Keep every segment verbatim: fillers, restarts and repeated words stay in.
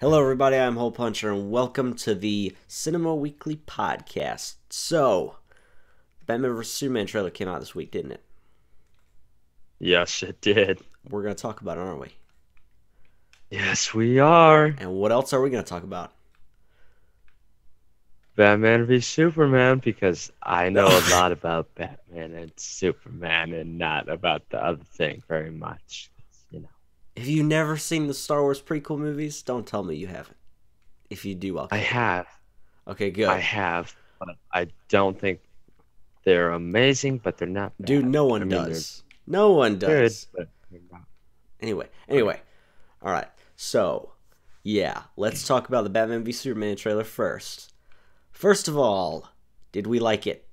Hello, everybody. I'm Hole Puncher, and welcome to the Cinema Weekly podcast. So, Batman versus. Superman trailer came out this week, didn't it? Yes, it did. We're going to talk about it, aren't we? Yes, we are. And what else are we going to talk about? Batman v Superman, because I know a lot about Batman and Superman and not about the other thing very much. You know. Have you never seen the Star Wars prequel movies? Don't tell me you haven't. If you do, I'll I kill you. have. Okay, good. I have, but I don't think they're amazing, but they're not bad. Dude, no one I mean, does. No one they're does. good, but they're not. Anyway, anyway. All right. So, yeah, let's talk about the Batman v Superman trailer first. First of all, did we like it?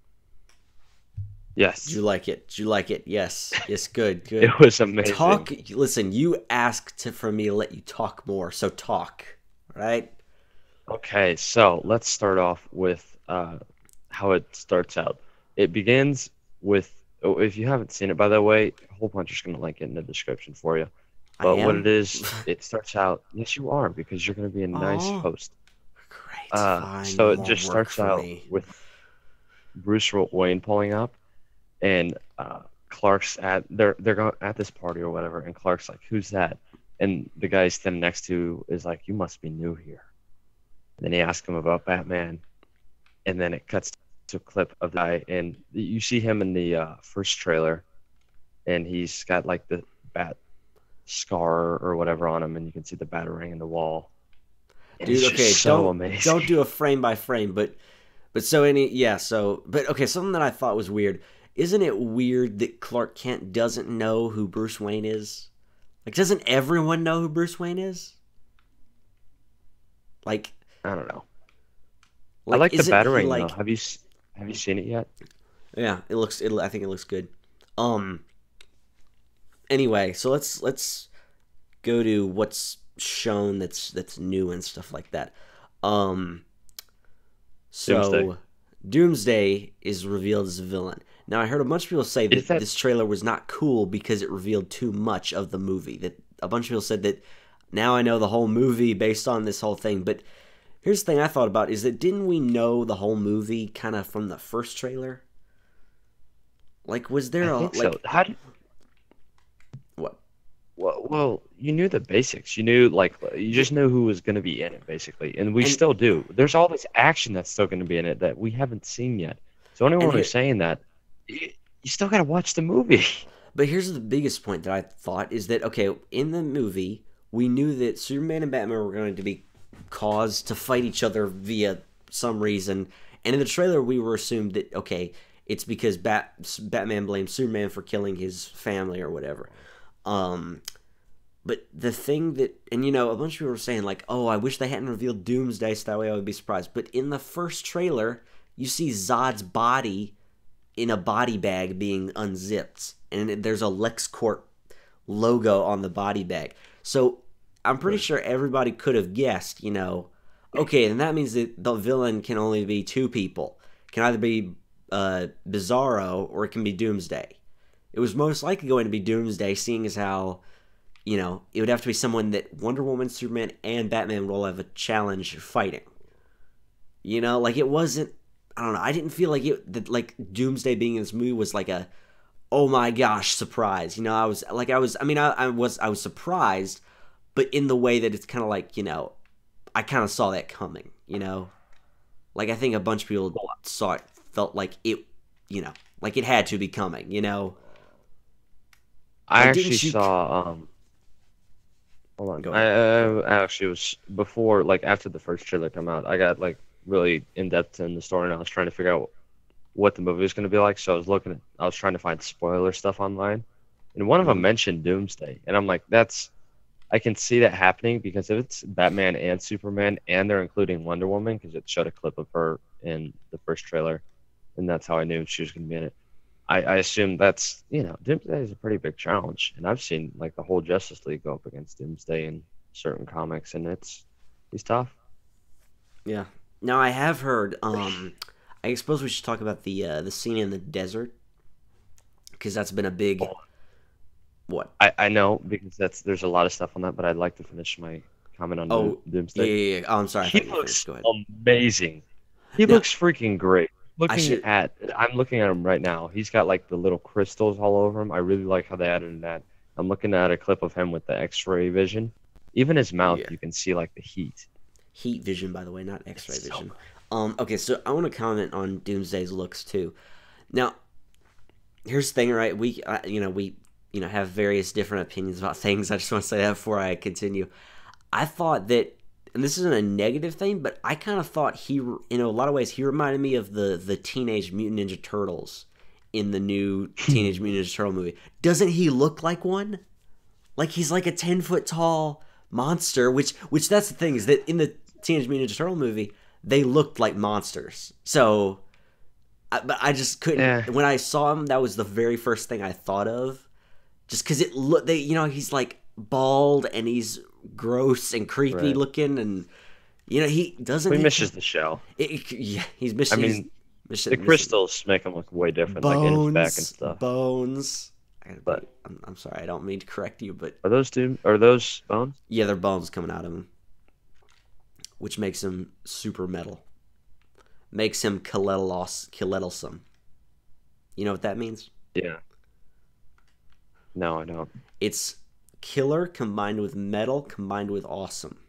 Yes. Did you like it? Did you like it? Yes. Yes, good, good. It was amazing. Talk. Listen, you asked to, for me to let you talk more, so talk. Right? Okay, so let's start off with uh, how it starts out. It begins with, oh, if you haven't seen it, by the way, Hole Puncher's going to link it in the description for you. I But what am? it is, it starts out, yes, you are, because you're going to be a nice Oh. host. Great. Uh, Fine. so it more just work starts for out me. with Bruce Wayne pulling up, and uh, Clark's at they're they're going at this party or whatever, and Clark's like, "Who's that?" And the guy he's standing next to is like, "You must be new here." And then he asks him about Batman, and then it cuts to a clip of the guy, and you see him in the uh, first trailer, and he's got like the bat scar or whatever on him, and you can see the batarang in the wall. And Dude, it's okay, just so don't amazing. don't do a frame by frame, but but so any yeah, so but okay, something that I thought was weird. Isn't it weird that Clark Kent doesn't know who Bruce Wayne is? Like, doesn't everyone know who Bruce Wayne is? Like, I don't know. I like like the isn't he batarang like though. Have you s- have you seen it yet? yeah, it looks it I think it looks good. Um anyway, so let's let's go to what's shown that's that's new and stuff like that. Um so Doomsday. Doomsday is revealed as a villain. Now I heard a bunch of people say Is that that this trailer was not cool because it revealed too much of the movie. That a bunch of people said that now I know the whole movie based on this whole thing. But here's the thing I thought about is that didn't we know the whole movie kind of from the first trailer? Like was I there a think like so. How did, what? well, well, you knew the basics. You knew like you just knew who was going to be in it basically, and we And still do. There's all this action that's still going to be in it that we haven't seen yet. So and anyone here who's saying that, you, you still got to watch the movie. But here's the biggest point that I thought is that okay, in the movie, we knew that Superman and Batman were going to be caused to fight each other via some reason, and in the trailer, we were assumed that okay, it's because Bat Batman blames Superman for killing his family or whatever. Um, but the thing that, and you know, a bunch of people were saying like, oh, I wish they hadn't revealed Doomsday so that way I would be surprised. But in the first trailer, you see Zod's body in a body bag being unzipped, and there's a LexCorp logo on the body bag. So I'm pretty Right. sure everybody could have guessed, you know, okay, and that means that the villain can only be two people. It can either be uh, Bizarro or it can be Doomsday. It was most likely going to be Doomsday, seeing as how, you know, it would have to be someone that Wonder Woman, Superman, and Batman will all have a challenge fighting. You know, like it wasn't. I don't know. I didn't feel like it. That like Doomsday being in this movie was like a, oh my gosh, surprise. You know, I was like, I was. I mean, I, I was, I was surprised, but in the way that it's kind of like, you know, I kind of saw that coming. You know, like I think a bunch of people saw it, felt like it, you know, like it had to be coming. You know, I like actually didn't you? saw um hold on. Go I, ahead. I actually was before like after the first trailer come out, I got like really in depth in the story and I was trying to figure out what the movie was going to be like. So I was looking at, I was trying to find spoiler stuff online, and one of them Mhm. mentioned Doomsday, and I'm like, that's I can see that happening because if it's Batman and Superman and they're including Wonder Woman because it showed a clip of her in the first trailer, and that's how I knew she was going to be in it. I, I assume that's you know Doomsday is a pretty big challenge, and I've seen like the whole Justice League go up against Doomsday in certain comics, and it's he's tough. Yeah. Now I have heard. Um, I suppose we should talk about the uh, the scene in the desert because that's been a big what? I, I know because that's there's a lot of stuff on that, but I'd like to finish my comment on Doom- Oh, yeah, Doomsday. yeah, yeah. Oh, I'm sorry. I He thought you were finished. looks Go ahead. amazing. He Now, looks freaking great. I Looking should. at, I'm looking at him right now. He's got like the little crystals all over him. I really like how they added that. I'm looking at a clip of him with the X-ray vision. Even his mouth, Yeah. you can see like the heat. Heat vision, by the way, not X-ray It's so vision. good. Um. Okay, so I want to comment on Doomsday's looks too. Now, here's the thing, right? We, uh, you know, we, you know, have various different opinions about things. I just want to say that before I continue. I thought that, and this isn't a negative thing, but I kind of thought he, in a lot of ways, he reminded me of the the Teenage Mutant Ninja Turtles in the new Teenage Mutant Ninja Turtle movie. Doesn't he look like one? Like he's like a ten foot tall monster. Which, which that's the thing is that in the Teenage Mutant Ninja Turtle movie, they looked like monsters. So, I, but I just couldn't. Yeah. When I saw him, that was the very first thing I thought of. Just because it look, they, you know, he's like bald and he's gross and creepy Right. looking, and you know he doesn't. He he- misses the shell. it- it- yeah, he's I missing. mean, he's missing, the missing crystals make him look way different, like in his back and bones, stuff. bones. I gotta But- be- I'm, I'm sorry, I don't mean to correct you, but Are those doom? Are those bones? yeah, there are bones coming out of him, which makes him super metal. Makes him Kalelos, Kalelosum. You know what that means? Yeah. No, I don't. It's killer combined with metal combined with awesome.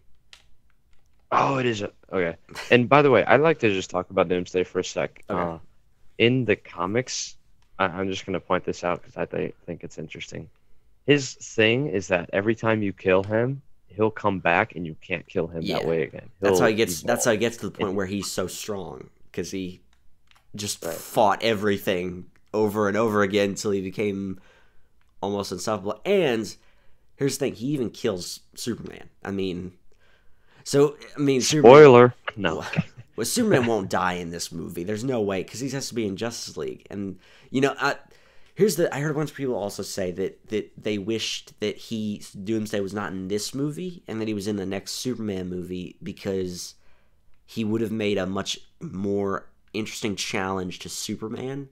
Oh, it is. A, okay. And by the way, I'd like to just talk about Doomsday for a sec. Okay. Uh, in the comics, I, I'm just going to point this out because I th- think it's interesting. His thing is that every time you kill him, he'll come back and you can't kill him Yeah. that way again. That's He'll how he gets. That's how evolve. he gets to the point And- where he's so strong because he just Right. fought everything over and over again until he became almost unstoppable. And here's the thing: he even kills Superman. I mean, so I mean, Superman, Spoiler. No. well, Superman won't die in this movie. There's no way because he has to be in Justice League. And you know, I, here's the. I heard a bunch of people also say that that they wished that he Doomsday was not in this movie and that he was in the next Superman movie because he would have made a much more interesting challenge to Superman.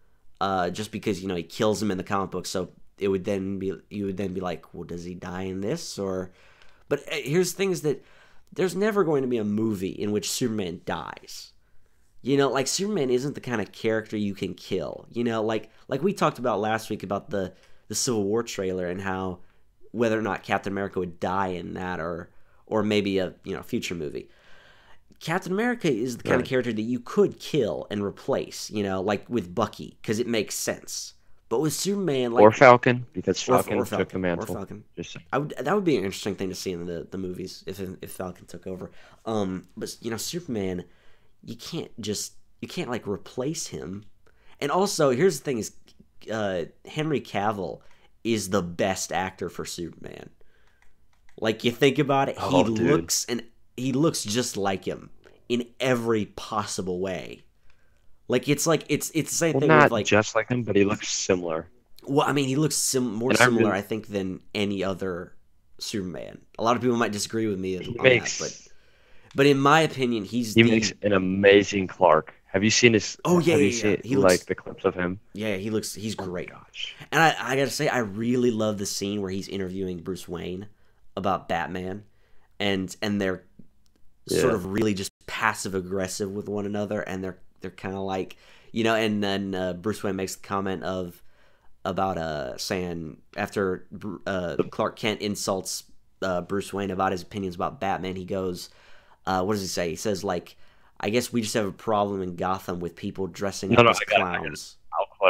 Uh, just because you know he kills him in the comic book, so it would then be you would then be like, well, does he die in this or? But uh, here's the thing: is that there's never going to be a movie in which Superman dies. You know, like Superman isn't the kind of character you can kill. You know, like like we talked about last week about the the Civil War trailer and how whether or not Captain America would die in that or or maybe a you know future movie. Captain America is the kind of Right. character that you could kill and replace, you know, like with Bucky, because it makes sense. But with Superman, like Or Falcon, because or- Falcon, or took the or mantle. Falcon. Just I would that would be an interesting thing to see in the, the movies if if Falcon took over. Um, but you know, Superman, you can't just you can't like replace him. And also, here's the thing: is uh, Henry Cavill is the best actor for Superman. Like you think about it, he Oh, dude. looks and he looks just like him in every possible way. Like it's like it's it's the same well, thing not with like just like him, but he looks similar. well, I mean, he looks sim- more And I similar, really- I think, than any other Superman. A lot of people might disagree with me He on makes that, but but in my opinion, he's he the makes an amazing Clark. Have you seen his? Oh, yeah, Have you yeah, seen yeah. He like looks- the clips of him? yeah, he looks he's great. Gosh. And I, I gotta say, I really love the scene where he's interviewing Bruce Wayne about Batman, and and they're sort Yeah. of really just passive aggressive with one another, and they're they're kind of like you know, and then uh, Bruce Wayne makes the comment of about uh saying after uh, Clark Kent insults uh, Bruce Wayne about his opinions about Batman, he goes, uh, what does he say? He says like, I guess we just have a problem in Gotham with people dressing No, up no, as I got it, I got it. clowns. I'll quote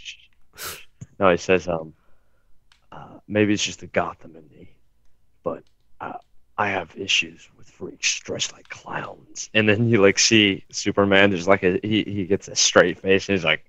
him. No, he says, um, uh, maybe it's just the Gotham in me, but uh, I have issues with freaks dressed like clowns. And then you like see Superman, there's like a he, he gets a straight face and he's like,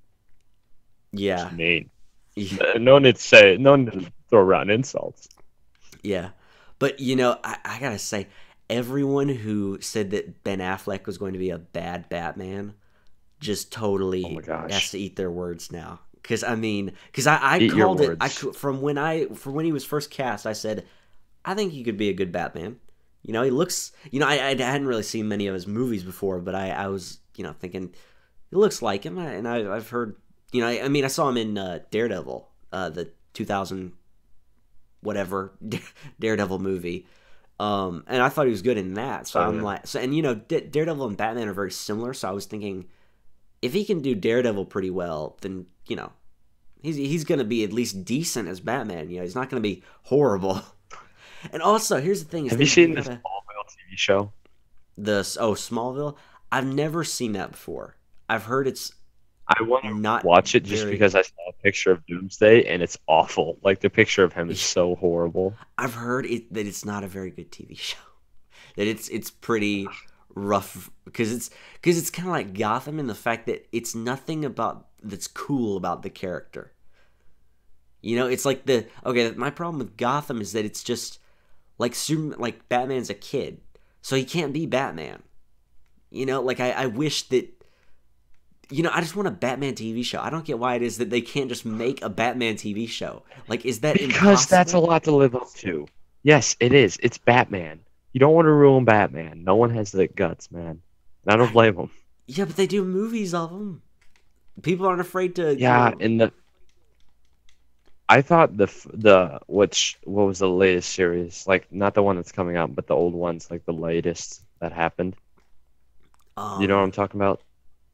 Yeah, "It's mean." yeah. No need to say, no need to throw around insults. Yeah, but you know, I, I gotta say, everyone who said that Ben Affleck was going to be a bad Batman just totally Oh my gosh. has to eat their words now. Because I mean, because I, I Eat your called it I words. cou- from when I from when he was first cast. I said, I think he could be a good Batman. You know, he looks. You know, I, I hadn't really seen many of his movies before, but I, I was you know thinking he looks like him, and I, I've heard. You know, I, I mean, I saw him in uh, Daredevil, uh, the two thousand whatever Daredevil movie. Um, and I thought he was good in that. So Oh I'm yeah. like, so and you know, D- Daredevil and Batman are very similar. So I was thinking, if he can do Daredevil pretty well, then you know, he's he's gonna be at least decent as Batman. You know, he's not gonna be horrible. And also, here's the thing: is Have you that you seen this gotta Smallville T V show? the oh Smallville. I've never seen that before. I've heard it's I want to not watch it just very. because I saw a picture of Doomsday and it's awful. Like the picture of him is so horrible. I've heard it that it's not a very good T V show. That it's it's pretty rough because it's because it's kind of like Gotham in the fact that it's nothing about that's cool about the character. You know, it's like the okay. My problem with Gotham is that it's just like Superman, like Batman's a kid, so he can't be Batman. You know, like I, I wish that. You know, I just want a Batman T V show. I don't get why it is that they can't just make a Batman T V show. Like, is that Because impossible? that's a lot to live up to. Yes, it is. It's Batman. You don't want to ruin Batman. No one has the guts, man. And I don't blame them. Yeah, but they do movies of them. People aren't afraid to. Yeah, You know, and the I thought the f- the which what was the latest series? Like not the one that's coming out, but the old ones, like the latest that happened. um, You know what I'm talking about?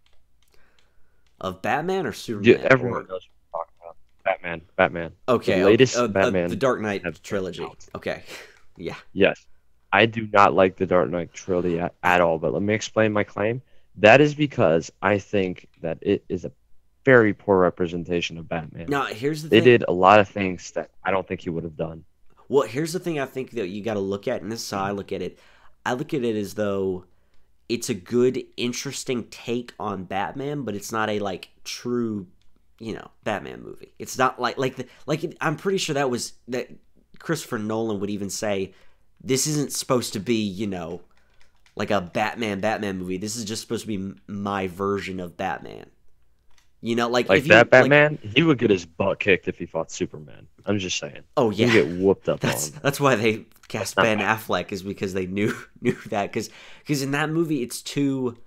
of Batman or You, Superman? everyone or- knows what I'm talking about. Batman, Batman. Okay, The latest okay. Uh, uh, Batman the Dark Knight have trilogy. come out. Okay, yeah. Yes. I do not like the Dark Knight trilogy at, at all, but let me explain my claim. That is because I think that it is a very poor representation of Batman. Now, here's the They thing. did a lot of things that I don't think he would have done. Well, here's the thing I think that you got to look at, and this is how I look at it. I look at it as though it's a good, interesting take on Batman, but it's not a like true, you know, Batman movie. It's not like like the like I'm pretty sure that was that Christopher Nolan would even say this isn't supposed to be, you know, like a Batman Batman movie. This is just supposed to be m- my version of Batman. You know, like Like if you that like, Batman, he would get his butt kicked if he fought Superman. I'm just saying. oh He'd yeah, get whooped up That's on. that's why they cast Not Ben bad. Affleck is because they knew knew that because because in that movie it's too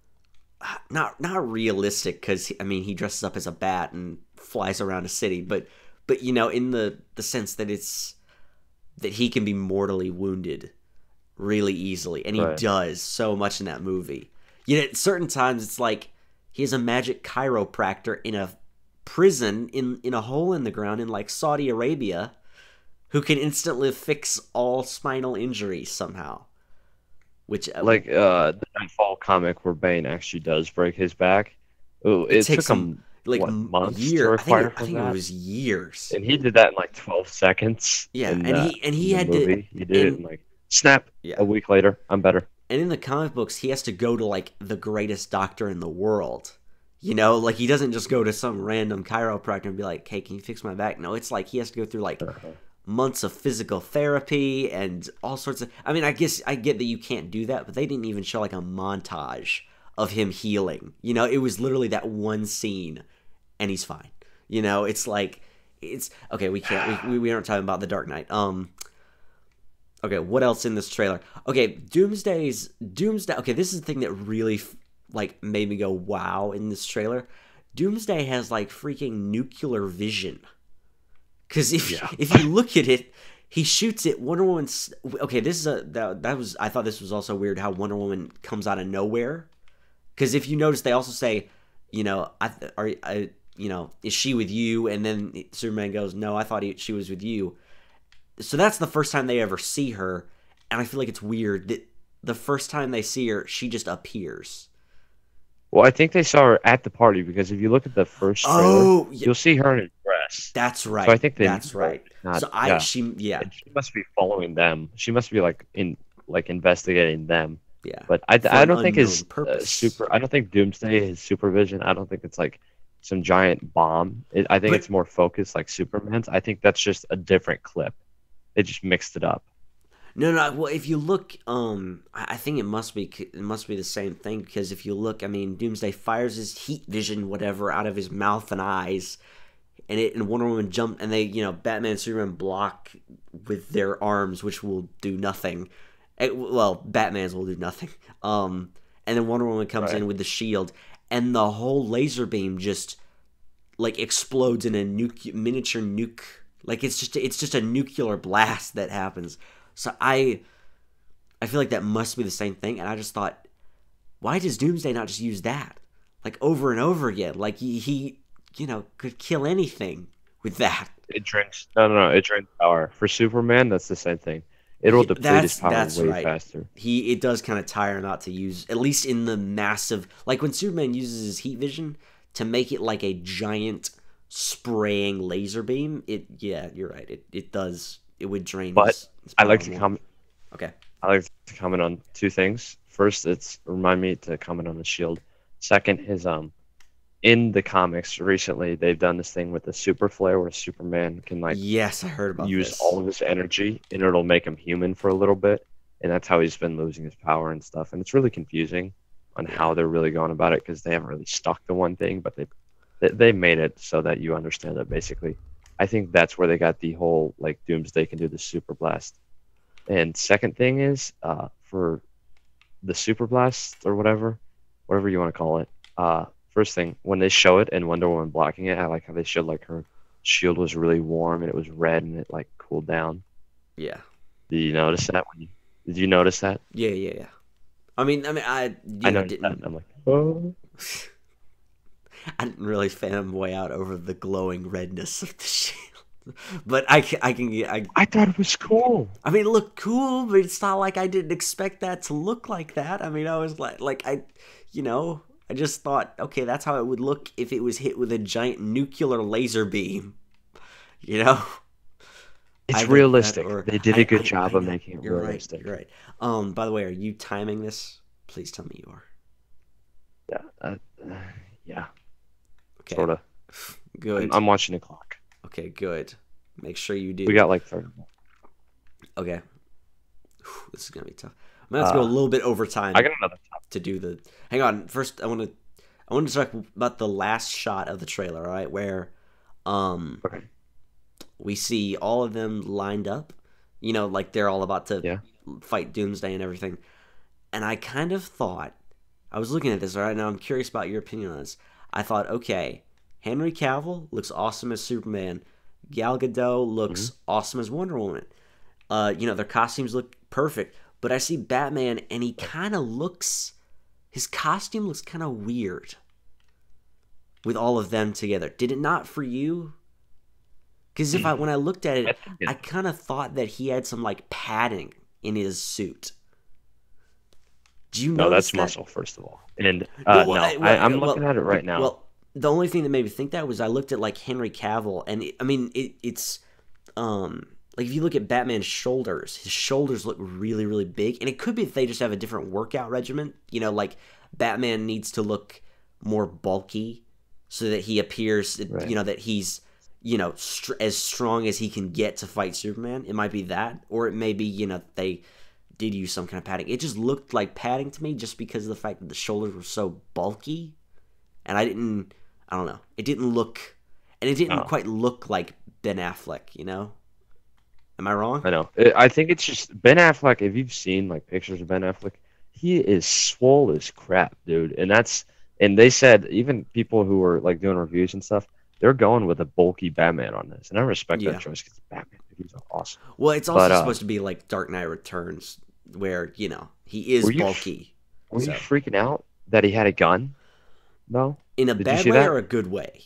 uh, not not realistic because I mean he dresses up as a bat and flies around a city but but you know in the the sense that it's that he can be mortally wounded really easily and he Right. does so much in that movie. Yet at certain times it's like he has a magic chiropractor in a prison in in a hole in the ground in like Saudi Arabia who can instantly fix all spinal injuries somehow. Which uh, Like uh, the Nightfall comic where Bane actually does break his back. Oh, it it, takes took him him like what m- months to year. I think require it, I for think it that, was years. and he did that in like twelve seconds. Yeah, in and the, he and he in had the to movie. He did it and in like snap. yeah, A week later, I'm better. and in the comic books he has to go to like the greatest doctor in the world. You know, like he doesn't just go to some random chiropractor and be like, "Hey, can you fix my back?" No, it's like he has to go through like Uh-huh. months of physical therapy and all sorts of I mean, I guess I get that you can't do that, but they didn't even show like a montage of him healing. You know, it was literally that one scene and he's fine. You know, it's like it's okay, we can't we we aren't talking about the Dark Knight. Um Okay, what else in this trailer? Okay, Doomsday's Doomsday. Okay, this is the thing that really like made me go wow in this trailer. Doomsday has like freaking nuclear vision. Because if Yeah. if you look at it, he shoots it. Wonder Woman's okay. This is a that, that was I thought this was also weird how Wonder Woman comes out of nowhere. Because if you notice, they also say, you know, I are I you know is she with you? And then Superman goes, no, I thought he, she was with you. So that's the first time they ever see her, and I feel like it's weird that the first time they see her, she just appears. Well, I think they saw her at the party because if you look at the first trailer, Oh, yeah, you'll see her in a dress. that's right. So I think they that's knew her, right. not- So I yeah. she yeah And she must be following them. She must be like in like investigating them. yeah. But I, For I an don't think his unknown uh, purpose. super. I don't think Doomsday his supervision. I don't think it's like some giant bomb. It, I think But- it's more focused like Superman's. I think that's just a different clip. They just mixed it up. No, no. Well, if you look, um, I I think it must be it must be the same thing because if you look, I mean, Doomsday fires his heat vision, whatever, out of his mouth and eyes, and it and Wonder Woman jump, and they, you know, Batman and Superman block with their arms, which will do nothing. Eh, well, Batman's will do nothing. Um, and then Wonder Woman comes Right. in with the shield, and the whole laser beam just like explodes in a nuke miniature nuke. Like it's just it's just a nuclear blast that happens. So I I feel like that must be the same thing. And I just thought, why does Doomsday not just use that? Like, over and over again. Like, he, he you know, could kill anything with that. It drains. No, no, no. It drains power. For Superman, that's the same thing. It'll deplete That's his power that's way right. faster. He it does kind of tire not to use, at least in the massive, like when Superman uses his heat vision to make it like a giant spraying laser beam. It yeah, you're right. It it does. It would drain. But his, his I like power to more. comment. Okay. I like to comment on two things. First, it's remind me to comment on the Shield. Second is um, in the comics recently they've done this thing with the super flare where Superman can like Yes, I heard about use this. all of his energy and it'll make him human for a little bit, and that's how he's been losing his power and stuff. And it's really confusing on how they're really going about it because they haven't really stuck to one thing, but they they they made it so that you understand it basically. I think that's where they got the whole like Doomsday can do the super blast. And second thing is uh, for the super blast or whatever, whatever you want to call it. Uh, first thing when they show it and Wonder Woman blocking it, I like how they showed like her shield was really warm and it was red and it like cooled down. Yeah. Did you notice that? When you, did you notice that? Yeah, yeah, yeah. I mean, I mean, I you I know, noticed didn't. that. I'm like, oh. I didn't really fan way out over the glowing redness of the shield, but I can, I can get. I, I thought it was cool. I mean, it looked cool, but it's not like I didn't expect that to look like that. I mean, I was like, like I, you know, I just thought, okay, that's how it would look if it was hit with a giant nuclear laser beam. You know, It's Either realistic. that or- They did I- a good I- job I of know. making it You're realistic. right. You're right. Um. By the way, are you timing this? Please tell me you are. Yeah. Uh, uh, yeah. Okay. Sort of. Good. I'm, I'm watching the clock. Okay. Good. Make sure you do. We got like thirty. Okay. Whew, this is gonna be tough. I'm gonna have to go a Uh, little bit over time I got another topic. to do the. Hang on. First, I want to. I want to talk about the last shot of the trailer. All right, where, um, Okay. we see all of them lined up. You know, like they're all about to Yeah. fight Doomsday and everything. And I kind of thought, I was looking at this, all right, now I'm curious about your opinion on this. I thought, okay, Henry Cavill looks awesome as Superman. Gal Gadot looks Mm-hmm. awesome as Wonder Woman. Uh, you know, their costumes look perfect. But I see Batman, and he kind of looks, his costume looks kind of weird with all of them together. Did it not for you? Because if I, when I looked at I it, think it- I kind of thought that he had some like padding in his suit. Do you know No, that's that? muscle, first of all. And uh, Well, no, I- I, well, I'm well, looking at it right now. Well, the only thing that made me think that was I looked at like Henry Cavill, and it, I mean it, it's um like if you look at Batman's shoulders, his shoulders look really really big, and it could be that they just have a different workout regimen. You know, like Batman needs to look more bulky so that he appears, Right. you know, that he's you know str- as strong as he can get to fight Superman. It might be that, or it may be you know they did use some kind of padding. It just looked like padding to me just because of the fact that the shoulders were so bulky. And I didn't, I don't know. It didn't look, and it didn't Oh. quite look like Ben Affleck, you know? Am I wrong? I know. I I think it's just Ben Affleck. If you've seen like pictures of Ben Affleck, he is swole as crap, dude. And that's and they said even people who were like doing reviews and stuff, they're going with a bulky Batman on this, and I respect Yeah. that choice because Batman, dude, he's awesome. Well, it's also But, uh, supposed to be like Dark Knight Returns, where, you know, he is Were you- bulky. Were So. you freaking out that he had a gun? No. In a Did you bad see way that? or a good way?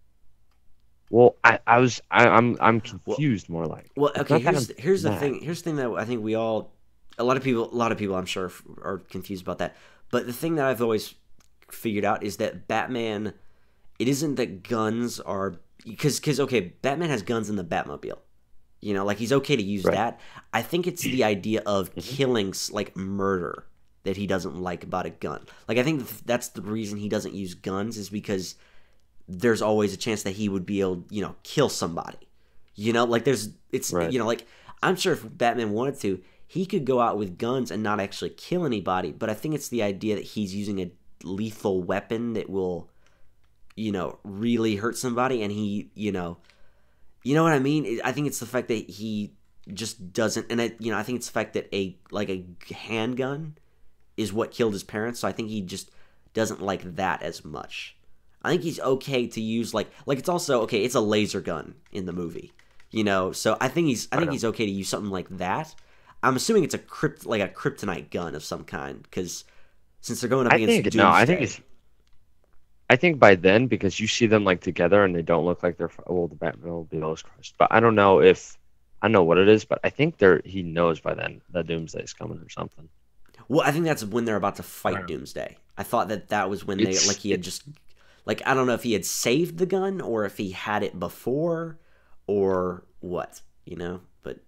Well, I, I was I, I'm I'm confused more like. Well, It's okay, not that here's I'm here's the mad. thing. Here's the thing that I think we all, a lot of people, a lot of people, I'm sure, f- are confused about that. But the thing that I've always figured out is that Batman, it isn't that guns are because because okay, Batman has guns in the Batmobile. You know, like he's okay to use Right. that. I think it's the idea of Mm-hmm. killing, s- like murder, that he doesn't like about a gun. Like I think th- that's the reason he doesn't use guns is because there's always a chance that he would be able, you know, kill somebody. You know, like there's, it's, Right. you know, like I'm sure if Batman wanted to, he could go out with guns and not actually kill anybody. But I think it's the idea that he's using a lethal weapon that will, you know, really hurt somebody. And he, you know, you know what I mean? I think it's the fact that he just doesn't, and it, you know, I think it's the fact that a, like a handgun is what killed his parents. So I think he just doesn't like that as much. I think he's okay to use like like it's also okay. It's a laser gun in the movie, you know. So I think he's I I think know. he's okay to use something like that. I'm assuming it's a crypt like a kryptonite gun of some kind, because since they're going up I against think Doomsday. no, I think it's I think by then, because you see them like together and they don't look like they're well, the Batman will be most crushed. But I don't know if I know what it is, but I think they're he knows by then that Doomsday is coming or something. Well, I think that's when they're about to fight Wow. Doomsday. I thought that that was when It's- they like he had just like I don't know if he had saved the gun or if he had it before or what, you know. But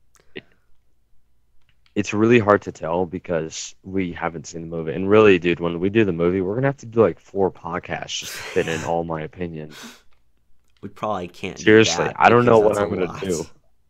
It's really hard to tell because we haven't seen the movie. And really, dude, when we do the movie, we're gonna have to do like four podcasts just to fit in all my opinions. we probably can't. do Seriously, that I don't know because what that's I'm a gonna lot. do.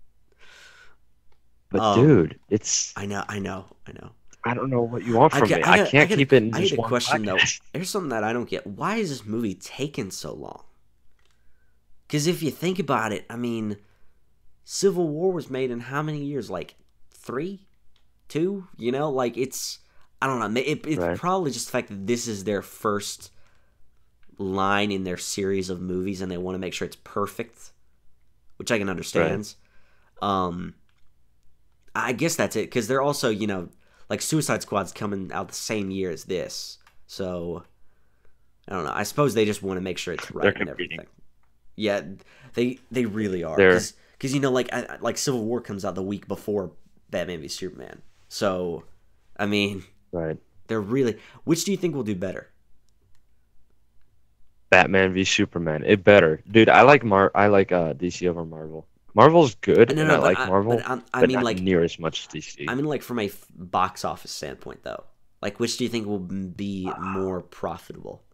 But Um, dude, it's I know, I know, I know. I don't know what you want I from got- me. I I, got- can't I got a- keep it in I just had a one question though. podcast. Here's something that I don't get. Why is this movie taking so long? Because if you think about it, I mean, Civil War was made in how many years? Like three, two. You know, like it's I don't know. It, it's Right. probably just the fact that this is their first line in their series of movies, and they want to make sure it's perfect, which I can understand. Um, I guess that's it because they're also you know like Suicide Squad's coming out the same year as this, so I don't know. I suppose they just want to make sure it's right They're and competing. everything. Yeah, they they really are. They're- Because you know, like I, like Civil War comes out the week before Batman v Superman, so I mean Right. they're really. Which do you think will do better? Batman v Superman. It better, dude. I like Mar. I like uh, D C over Marvel. Marvel's good, No, and no, I but like I- Marvel, but I'm- I but mean, not like- near as much as D C. I mean, like from a f- box office standpoint, though. Like, which do you think will be more profitable?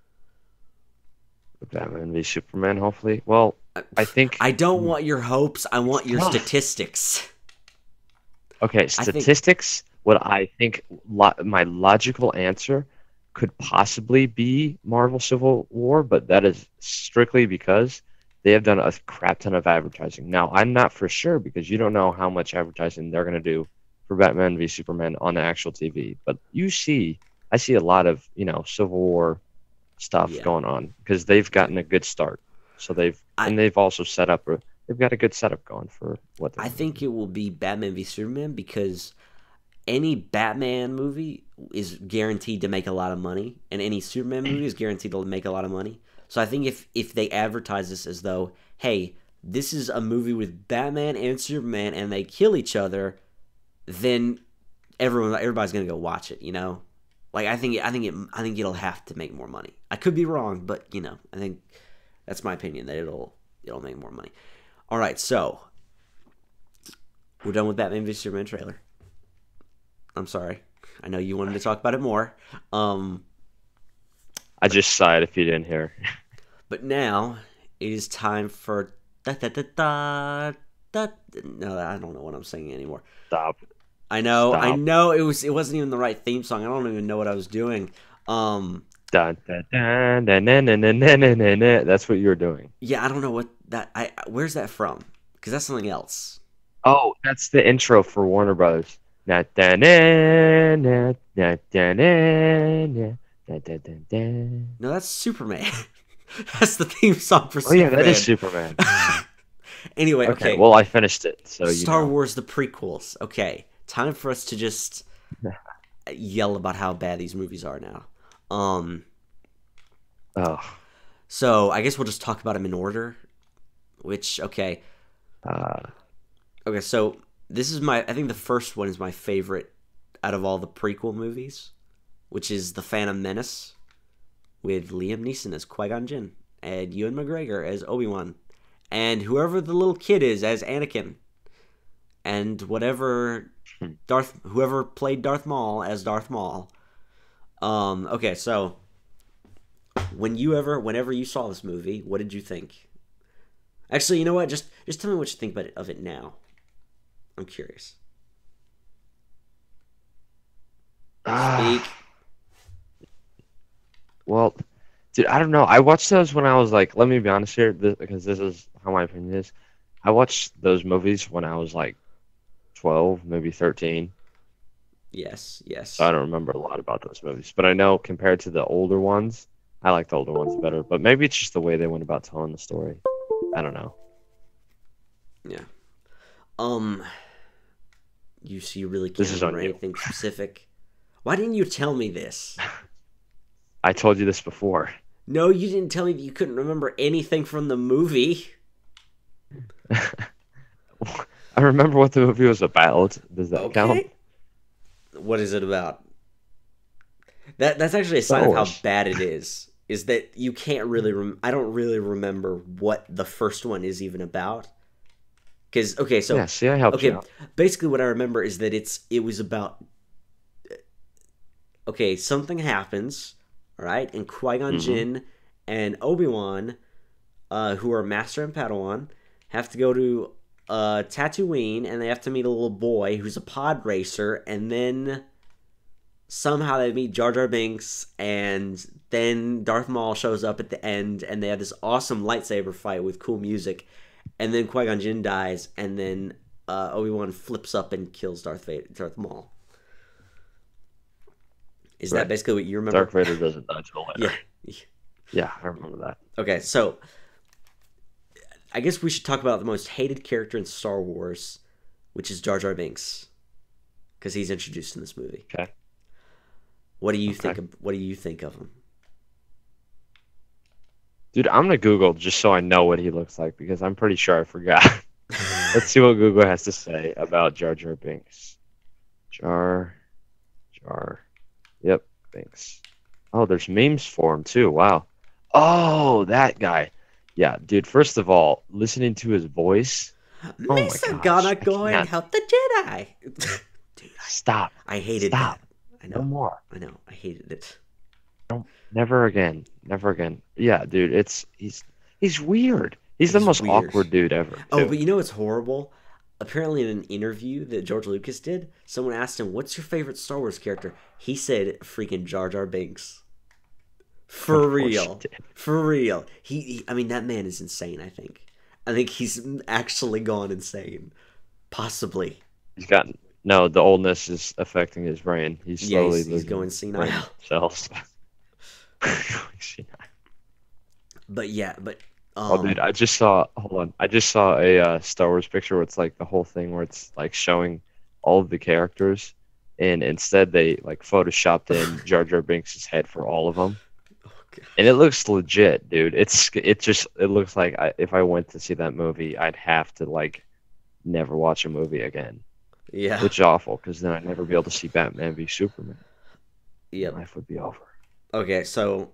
Batman v Superman. Hopefully, well, I think. I don't want your hopes. I want your Tough. statistics. Okay, think- statistics. What I think lo- my logical answer could possibly be Marvel Civil War, but that is strictly because they have done a crap ton of advertising. Now, I'm not for sure because you don't know how much advertising they're going to do for Batman v Superman on the actual T V. But you see, I see a lot of, you know, Civil War stuff Yeah. going on because they've gotten a good start. So they've, I- and they've also set up, a, they've got a good setup going for what they're I think it will be Batman v Superman because any Batman movie is guaranteed to make a lot of money, and any Superman movie is guaranteed to make a lot of money. So I think if if they advertise this as though, hey, this is a movie with Batman and Superman, and they kill each other, then everyone everybody's gonna go watch it. You know, like I think I think it I think it'll have to make more money. I could be wrong, but you know, I think that's my opinion that it'll it'll make more money. All right, so we're done with Batman v Superman trailer. I'm sorry. I know you wanted to talk about it more. Um, I just sighed if you didn't hear. but now it is time for da da da da da. No, I don't know what I'm singing anymore. Stop. I know, I Stop. know it was it wasn't even the right theme song. I don't even know what I was doing. Um, Dun, dun, dun, dun, dun, dun, dun, dun, dun, dun, dun. That's what you were doing. yeah, I don't know what that. I where's that from? Because that's something else. Oh, that's the intro for Warner Brothers. Na, dun, dun, dun, dun, dun, dun, dun, dun, dun, dun, dun. No, that's Superman. that's the theme song for Oh yeah, Superman. that is Superman. Anyway, Okay, okay. well I finished it, so you Star know. Wars the prequels. Okay, time for us to just yell about how bad these movies are now. Um, Oh, so I guess we'll just talk about them in order. Which okay, uh, okay. So this is my. I think the first one is my favorite out of all the prequel movies, which is The Phantom Menace, with Liam Neeson as Qui-Gon Jinn and Ewan McGregor as Obi-Wan, and whoever the little kid is as Anakin, and whatever Darth whoever played Darth Maul as Darth Maul. Um. Okay. So when you ever, whenever you saw this movie, what did you think? Actually, you know what? Just just tell me what you think about it, of it now. I'm curious. ah, Speak. well, dude, I don't know. I watched those when I was like, let me be honest here, th- because this is how my opinion is. I watched those movies when I was like twelve, maybe thirteen. Yes. Yes. So I don't remember a lot about those movies, but I know compared to the older ones, I like the older ones better. But maybe it's just the way they went about telling the story. I don't know. Yeah. Um. You see, you really This can't is on remember you. anything specific. Why didn't you tell me this? I told you this before. No, you didn't tell me that you couldn't remember anything from the movie. I remember what the movie was about. Does that count? Okay. What is it about? That that's actually a Star sign of how Wars. bad it is. Is that you can't really rem- I don't really remember what the first one is even about. Cuz okay, so Yeah, see, I helped you okay, out. basically what I remember is that it's it was about okay, something happens, all right? And Qui-Gon hmm Jinn and Obi-Wan uh, who are Master and Padawan have to go to uh, Tatooine, and they have to meet a little boy who's a pod racer, and then somehow they meet Jar Jar Binks, and then Darth Maul shows up at the end, and they have this awesome lightsaber fight with cool music, and then Qui-Gon Jinn dies, and then uh, Obi-Wan flips up and kills Darth Vader, Darth Maul. Is that Right. basically what you remember? Darth Vader doesn't die till later. Yeah. Yeah, I remember that. Okay, so I guess we should talk about the most hated character in Star Wars, which is Jar Jar Binks, because he's introduced in this movie. Okay. What do you Okay. think? Of, what do you think of him? Dude, I'm gonna Google just so I know what he looks like because I'm pretty sure I forgot. Let's see what Google has to say about Jar Jar Binks. Jar, Jar, yep, Binks. Oh, there's memes for him too. Wow. Oh, that guy. Yeah, dude. First of all, listening to his voice. Oh my Misa gosh, gonna I go and can't. help the Jedi. Dude, Stop. I, I hated Stop. that. I No know. more. I know. I hated it. Never again. Never again. Yeah, dude. It's he's he's weird. He's the He's most weird. awkward dude ever. Oh, too. but you know what's horrible? Apparently, in an interview that George Lucas did, someone asked him, "What's your favorite Star Wars character?" He said, "Freaking Jar Jar Binks." For Of course he real, did. for real. He, he, I mean, that man is insane. I think. I think he's actually gone insane. Possibly. He's got no. The oldness is affecting his brain. He's Yeah, slowly he's, he's losing going brain senile. cells. Going senile. But yeah, but Oh, um, dude, I just saw. Hold on, I just saw a uh, Star Wars picture where it's like the whole thing where it's like showing all of the characters, and instead they like photoshopped in Jar Jar Binks' head for all of them, oh, God. and it looks legit, dude. It's it just it looks like I, if I went to see that movie, I'd have to like never watch a movie again, Yeah, which is awful because then I'd never be able to see Batman v Superman. yep. Life would be over. Okay, so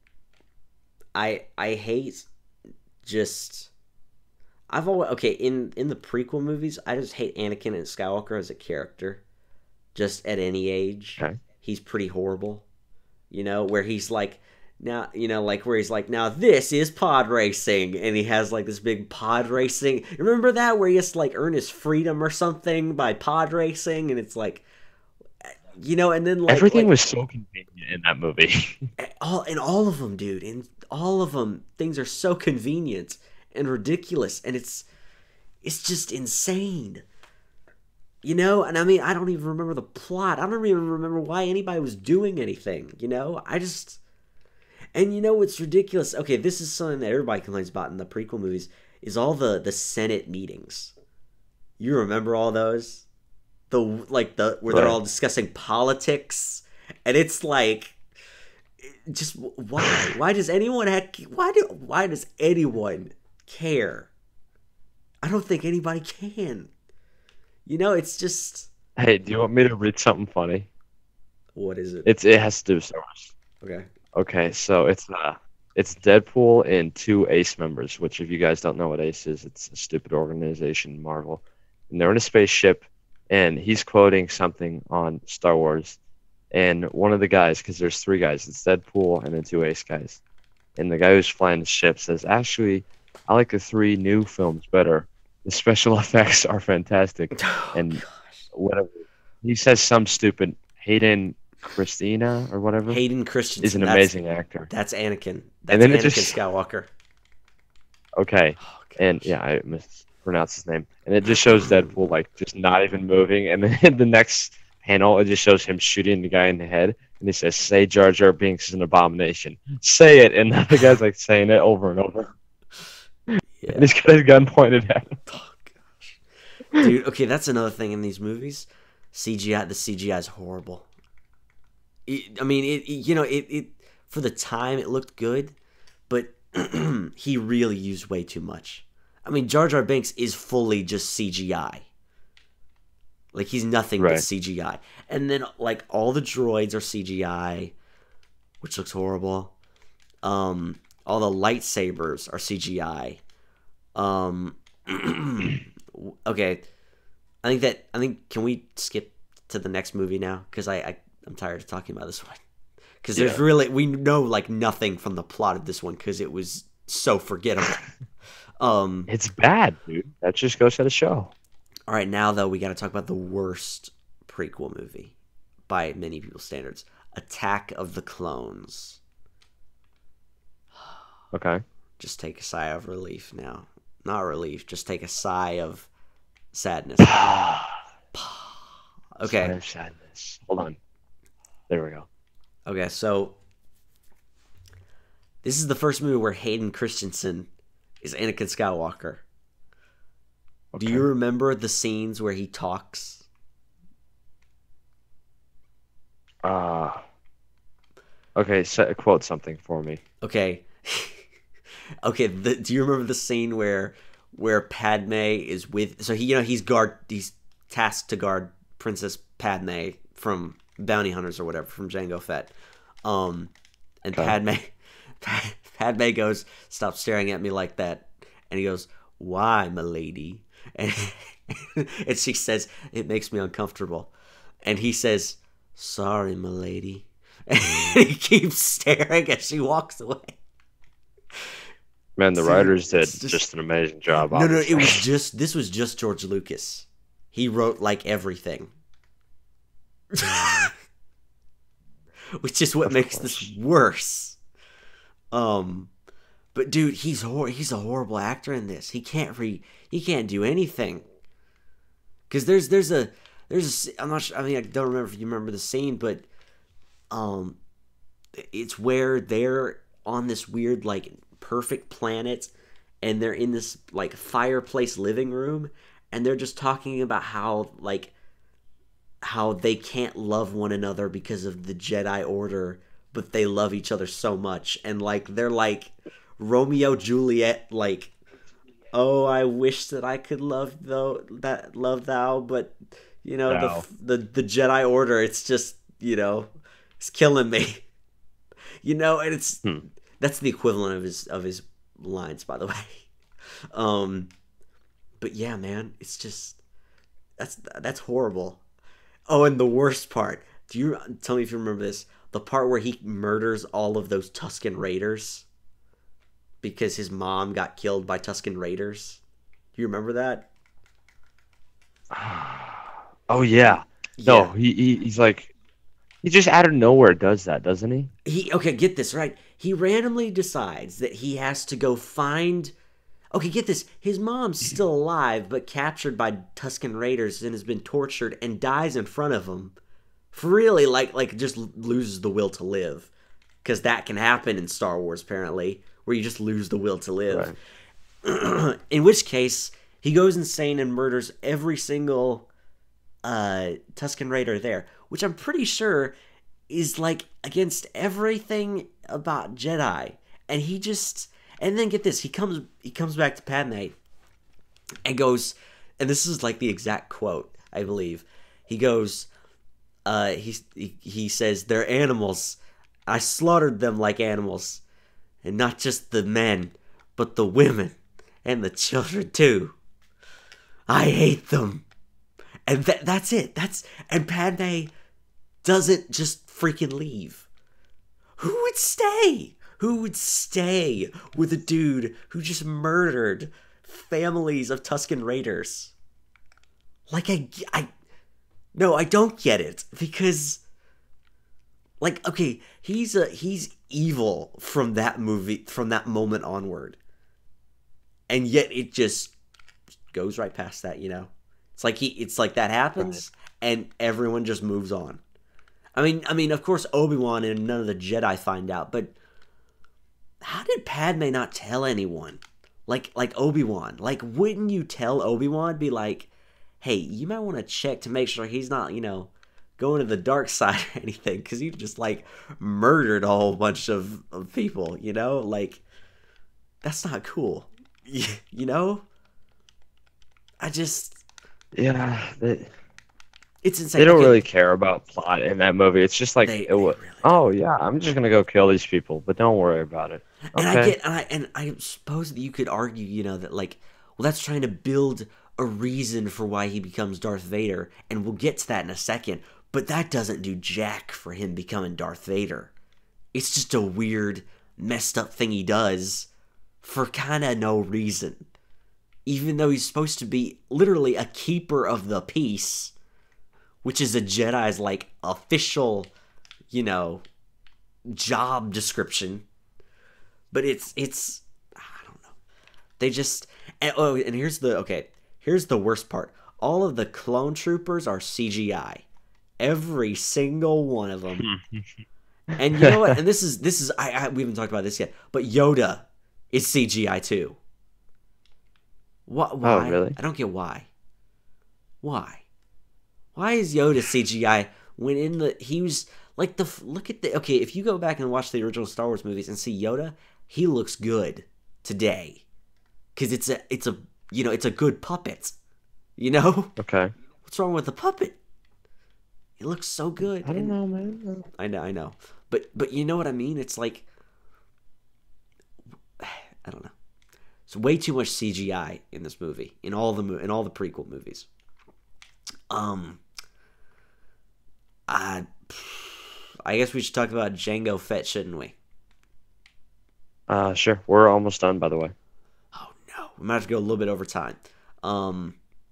I I hate just I've always okay in in the prequel movies. I just hate Anakin and Skywalker as a character. Just at any age, Okay. he's pretty horrible. You know, where he's like now, you know, like where he's like now this is pod racing, and he has like this big pod racing. Remember that where he has to like earn his freedom or something by pod racing, and it's like, you know, and then like Everything like, was so convenient in that movie. all in all of them, dude. In all of them, things are so convenient and ridiculous, and it's it's just insane. You know, and I mean, I don't even remember the plot. I don't even remember why anybody was doing anything. You know, I just and you know what's ridiculous? Okay, this is something that everybody complains about in the prequel movies is all the the Senate meetings. You remember all those? The like the where they're Right. all discussing politics, and it's like just why why does anyone have why do why does anyone care? I don't think anybody can. You know, it's just Hey, do you want me to read something funny? what is it? It's it has to do with Star Wars. Okay. Okay, so it's uh it's Deadpool and two Ace members, which if you guys don't know what Ace is, it's a stupid organization, Marvel. And they're in a spaceship and he's quoting something on Star Wars. And one of the guys, because there's three guys, it's Deadpool and then two Ace guys. And the guy who's flying the ship says, actually, I like the three new films better. The special effects are fantastic. Oh, And gosh. whatever. He says some stupid Hayden Christina or whatever Hayden Christensen is an that's- amazing actor. That's Anakin. That's then it Anakin just- Skywalker. Okay. Oh, And gosh. yeah, I mispronounced his name. And it just shows Deadpool like just not even moving. And then in the next panel, it just shows him shooting the guy in the head. And he says, "Say Jar Jar Binks is an abomination. Say it." And the guy's like saying it over and over. Yeah. And he's got his gun pointed at him. Oh gosh. Dude, okay, that's another thing in these movies. C G I, the C G I is horrible. It, I mean, it, it. You know, it. It for the time it looked good, but he really used way too much. I mean, Jar Jar Binks is fully just C G I. Like he's nothing Right. but C G I, and then like all the droids are C G I, which looks horrible. Um, all the lightsabers are C G I. Um, okay, I think that I think can we skip to the next movie now? Because I, I I'm tired of talking about this one. Because there's Yeah. really we know like nothing from the plot of this one because it was so forgettable. um, It's bad, dude. That just goes to the show. all right, now though we got to talk about the worst prequel movie by many people's standards: Attack of the Clones. Okay. Just take a sigh of relief now. Not relief, just take a sigh of sadness. Okay. Sign of sadness. Hold on. There we go. Okay, so this is the first movie where Hayden Christensen is Anakin Skywalker. Do Okay. you remember the scenes where he talks? Uh, okay, so, quote something for me. Okay. Okay, the, do you remember the scene where where Padme is with so he you know he's guard he's tasked to guard Princess Padme from bounty hunters or whatever from Jango Fett. Um and Okay. Padme Padme goes, "Stop staring at me like that." And he goes, "Why, milady?" And, and she says, "It makes me uncomfortable." And he says, "Sorry, milady." And he keeps staring as she walks away. Man, the See, writers did it's just- just, an amazing job. No, no, obviously. it was just this was just George Lucas. He wrote like everything. Which is what Of makes course. this worse. Um but dude, he's hor- he's a horrible actor in this. He can't re he can't do anything. Cuz there's there's a there's a s- I'm not sure, I mean I don't remember if you remember the scene, but um it's where they're on this weird like perfect planet and they're in this like fireplace living room and they're just talking about how like how they can't love one another because of the Jedi Order, but they love each other so much, and like they're like Romeo Juliet, like, "Oh, I wish that I could love though that love thou, but you know Thou. the the the Jedi Order, it's just you know it's killing me." You know, and it's Hmm. that's the equivalent of his of his lines, by the way. Um, but yeah, man, it's just that's that's horrible. Oh, and the worst part. Do you tell me if you remember this? The part where he murders all of those Tusken Raiders because his mom got killed by Tusken Raiders. Do you remember that? Oh yeah. No, Yeah. he, he he's like he just out of nowhere does that, doesn't he? He okay, get this right. He randomly decides that he has to go find. Okay, get this. His mom's still alive, but captured by Tusken Raiders and has been tortured and dies in front of him. For really, like, like just loses the will to live, because that can happen in Star Wars apparently, where you just lose the will to live. Right. In which case, he goes insane and murders every single uh, Tusken Raider there, which I'm pretty sure is like against everything about Jedi. And he just, and then get this, he comes he comes back to Padme and goes, and this is like the exact quote, I believe. He goes, uh, he he, he says, "They're animals. I slaughtered them like animals, and not just the men, but the women and the children too. I hate them." And that that's it. That's and Padme doesn't just freaking leave. Who would stay? Who would stay with a dude who just murdered families of Tusken Raiders? Like I I no, I don't get it because like okay, he's a he's evil from that movie from that moment onward. And yet it just goes right past that, you know. It's like he it's like that happens and everyone just moves on. I mean, I mean, of course Obi-Wan and none of the Jedi find out, but how did Padme not tell anyone? Like like Obi-Wan. Like wouldn't you tell Obi-Wan be like, hey, you might want to check to make sure he's not, you know, going to the dark side or anything, because you just like murdered a whole bunch of, of people, you know? Like, that's not cool. You know? I just. Yeah, they, It's insane. they don't Okay, really care about plot in that movie. It's just like, they, it they wa- really oh yeah, I'm just gonna go kill these people, but don't worry about it. And I Okay. get, and I, and I suppose that you could argue, you know, that like, well, that's trying to build a reason for why he becomes Darth Vader, and we'll get to that in a second. But that doesn't do jack for him becoming Darth Vader. It's just a weird, messed up thing he does for kind of no reason. Even though he's supposed to be literally a keeper of the peace, which is a Jedi's like official, you know, job description. But it's it's I don't know. They just and, oh, and here's the okay. Here's the worst part. All of the clone troopers are C G I. Every single one of them. And you know what? And this is this is I, I we haven't talked about this yet. But Yoda is C G I too. What? Why? Oh, really? I don't get why. Why? Why is Yoda C G I when in the he was like the look at the okay? If you go back and watch the original Star Wars movies and see Yoda, he looks good today because it's a it's a you know it's a good puppet. You know Okay. what's wrong with the puppet? It looks so good. I don't and- know, man. I know, I know, but but you know what I mean? It's like I don't know. It's way too much C G I in this movie, in all the mo- in all the prequel movies. Um, I I guess we should talk about Jango Fett, shouldn't we? Uh, sure. We're almost done, by the way. Oh no, we might have to go a little bit over time. Um,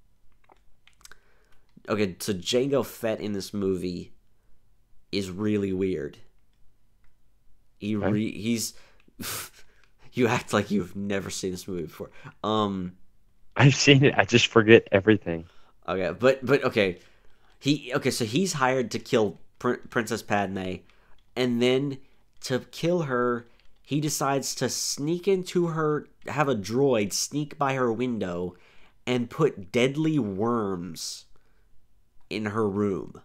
okay, so Jango Fett in this movie is really weird. He Okay. re- he's you act like you've never seen this movie before. Um, I've seen it. I just forget everything. okay, but but okay, he okay, so he's hired to kill Pr- Princess Padme, and then to kill her, he decides to sneak into her, have a droid sneak by her window, and put deadly worms in her room.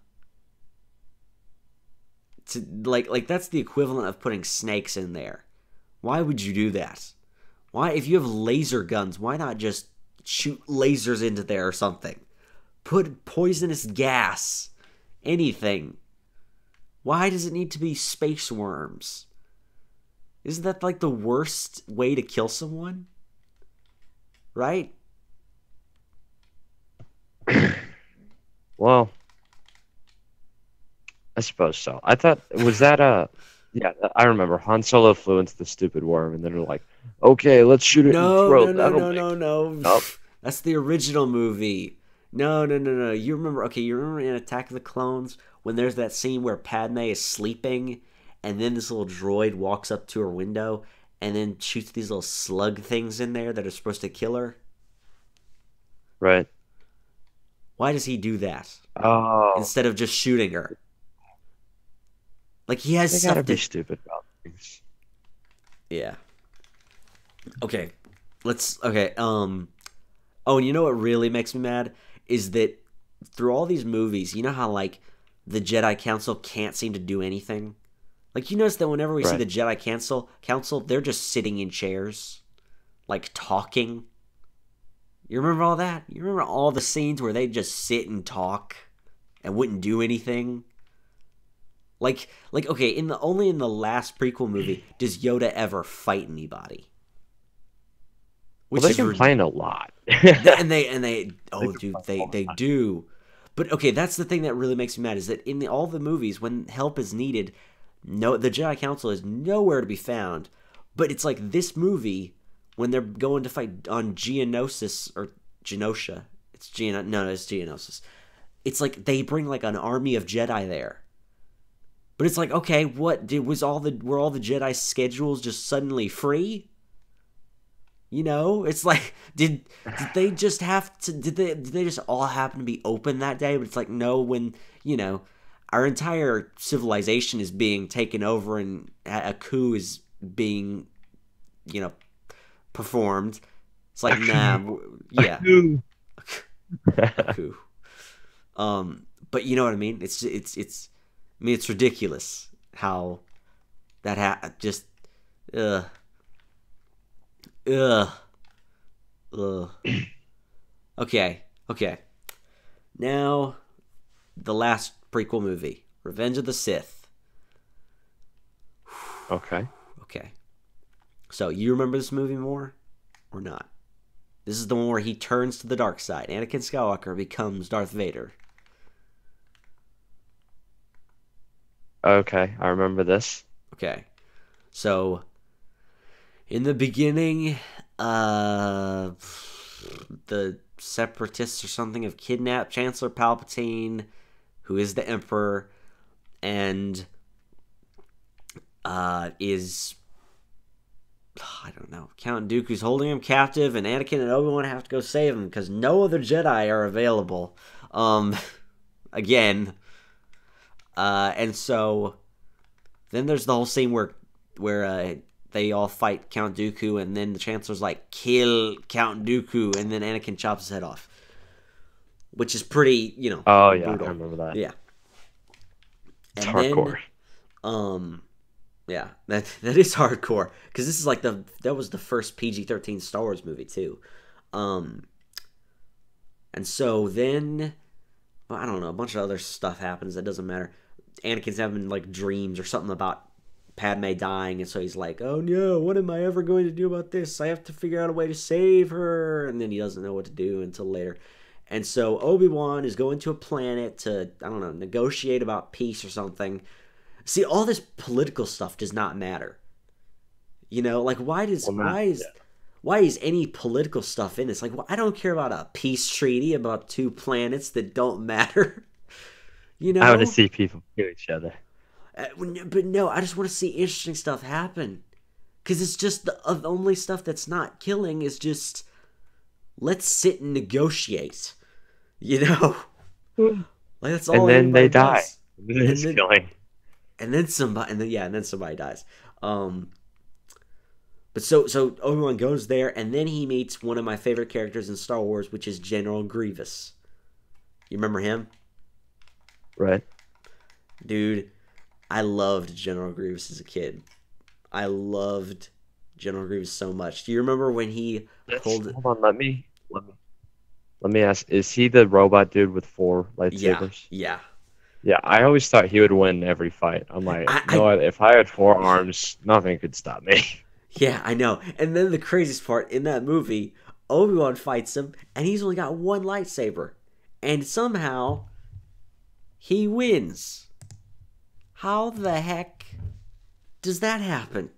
To like like that's the equivalent of putting snakes in there. Why would you do that? Why, if you have laser guns, why not just shoot lasers into there or something? Put poisonous gas, anything. Why does it need to be space worms? Isn't that like the worst way to kill someone? Right? Well, I suppose so. I thought was that uh yeah, I remember Han Solo flew into the stupid worm and then they're like, "Okay, let's shoot it in the No, throat." no, no, That'll no, make- no, no. Nope. That's the original movie. No, no, no, no. You remember? Okay, you remember in Attack of the Clones when there's that scene where Padme is sleeping, and then this little droid walks up to her window and then shoots these little slug things in there that are supposed to kill her. Right. Why does he do that Oh, instead of just shooting her? Like he has they gotta stuff be to. stupid about things. Yeah. Okay. Let's. Okay. Um. Oh, and you know what really makes me mad is that through all these movies, you know how like the Jedi Council can't seem to do anything. Like you notice that whenever we see Right. the Jedi Council, Council, they're just sitting in chairs, like talking. You remember all that? You remember all the scenes where they just sit and talk and wouldn't do anything? Like, like okay, in the only in the last prequel movie does Yoda ever fight anybody? Well, they is rid- complain a lot. and they and they oh They dude complain they all the they time. do. But okay, that's the thing that really makes me mad is that in the, all the movies when help is needed, no the Jedi Council is nowhere to be found. But it's like this movie when they're going to fight on Geonosis or Genosha. It's Geon no, no, it's Geonosis. It's like they bring like an army of Jedi there. But it's like, okay, what did was all the were all the Jedi schedules just suddenly free? You know, it's like did did they just have to did they did they just all happen to be open that day? But it's like no, when you know our entire civilization is being taken over and a a coup is being you know performed. It's like nah, w- yeah, Dooku. Um, but you know what I mean? It's it's it's. I mean, it's ridiculous how that ha- just ugh ugh ugh. Okay, okay. Now the last prequel movie, Revenge of the Sith. Okay. Okay. So you remember this movie more or not? This is the one where he turns to the dark side. Anakin Skywalker becomes Darth Vader. Okay, I remember this. Okay. So in the beginning, uh the separatists or something have kidnapped Chancellor Palpatine, who is the Emperor, and uh is I don't know. Count Dooku's holding him captive, and Anakin and Obi-Wan have to go save him because no other Jedi are available. Um, again, uh, and so then there's the whole scene where where uh, they all fight Count Dooku, and then the Chancellor's like, "Kill Count Dooku," and then Anakin chops his head off, which is pretty, you know, Oh yeah, brutal. I remember that. Yeah, It's and hardcore. then um. Yeah, that that is hardcore because this is like the that was the first P G thirteen Star Wars movie too, um, and so then well, I don't know, a bunch of other stuff happens that doesn't matter. Anakin's having like dreams or something about Padme dying, and so he's like, "Oh no, what am I ever going to do about this? I have to figure out a way to save her," and then he doesn't know what to do until later. And so Obi-Wan is going to a planet to I don't know negotiate about peace or something. See, all this political stuff does not matter. You know, like why does Well, not why is yeah. why is any political stuff in this? Like, well, I don't care about a peace treaty about two planets that don't matter. You I want to know, see people kill each other. Uh, but no, I just want to see interesting stuff happen because it's just the, uh, the only stuff that's not killing is just let's sit and negotiate. You know, like that's all And then anybody they die. does. And then it's then- killing. and then somebody, and then yeah, and then somebody dies. Um, but so so Obi-Wan goes there, and then he meets one of my favorite characters in Star Wars, which is General Grievous. You remember him, Right. dude? I loved General Grievous as a kid. I loved General Grievous so much. Do you remember when he Let's- pulled? Hold on, let me let me let me ask: is he the robot dude with four Yeah, lightsabers? yeah. Yeah, I always thought he would win every fight. I'm like, I- you know what? If I had four arms, nothing could stop me. Yeah, I know. And then the craziest part in that movie, Obi-Wan fights him, and he's only got one lightsaber. And somehow, he wins. How the heck does that happen?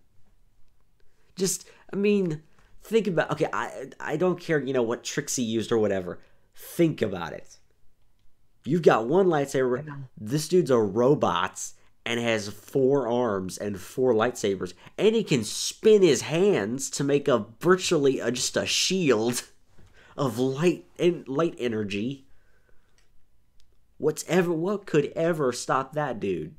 Just, I mean, think about, okay, I, I don't care, you know, what tricks he used or whatever. Think about it. You've got one lightsaber. This dude's a robot and has four arms and four lightsabers, and he can spin his hands to make a virtually a, just a shield of light and light energy. What's ever what could ever stop that dude?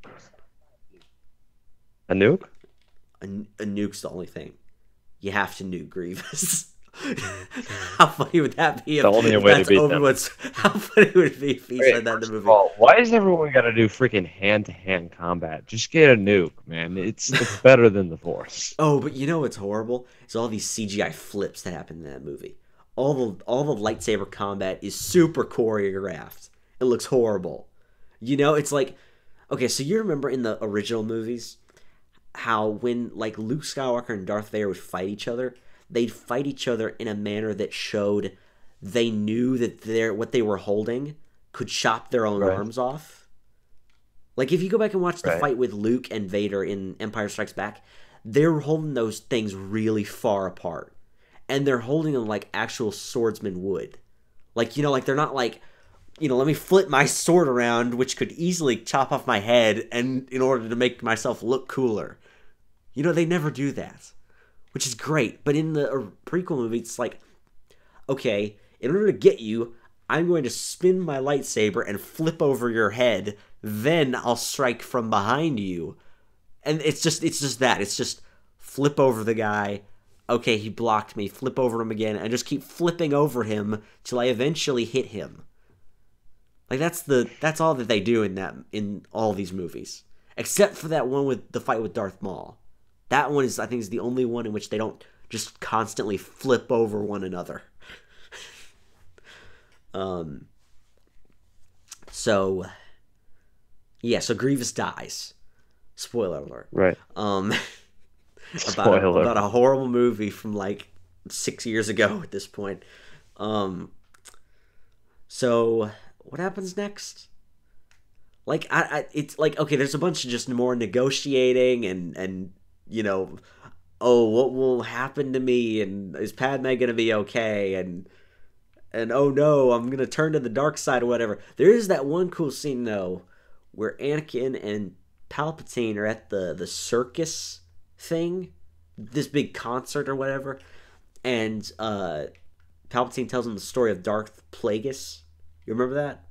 A nuke? A, a nuke's the only thing. You have to nuke Grievous. How funny would that be? If The only way to that's beat them. Obi-Wan's- How funny would it be if he Okay, said that in the first movie? of all, why does everyone got to do freaking hand-to-hand combat? Just get a nuke, man. It's it's better than the Force. Oh, but you know what's horrible? It's all these C G I flips that happen in that movie. All the all the lightsaber combat is super choreographed. It looks horrible. You know, it's like okay, so you remember in the original movies how when like Luke Skywalker and Darth Vader would fight each other, they'd fight each other in a manner that showed they knew that their what they were holding could chop their own Right. arms off. Like if you go back and watch the Right. fight with Luke and Vader in Empire Strikes Back, they're holding those things really far apart. And they're holding them like actual swordsmen would. Like, you know, like they're not like, you know, let me flip my sword around, which could easily chop off my head and in order to make myself look cooler. You know, they never do that, which is great. But in the uh, prequel movie, it's like, okay, in order to get you, I'm going to spin my lightsaber and flip over your head. Then I'll strike from behind you. And it's just, it's just that. It's just flip over the guy. Okay, he blocked me. Flip over him again, and just keep flipping over him till I eventually hit him. Like that's the that's all that they do in that in all these movies, except for that one with the fight with Darth Maul. That one is I think is the only one in which they don't just constantly flip over one another. um. So. Yeah. So Grievous dies. Spoiler alert. Right. Um. about a, Spoiler. about a horrible movie from like six years ago at this point. Um. So. What happens next? Like I, I, it's like okay. There's a bunch of just more negotiating and and you know, oh, what will happen to me? And is Padme gonna be okay? And and oh no, I'm gonna turn to the dark side or whatever. There is that one cool scene though, where Anakin and Palpatine are at the the circus thing, this big concert or whatever, and uh, Palpatine tells him the story of Darth Plagueis. You remember that?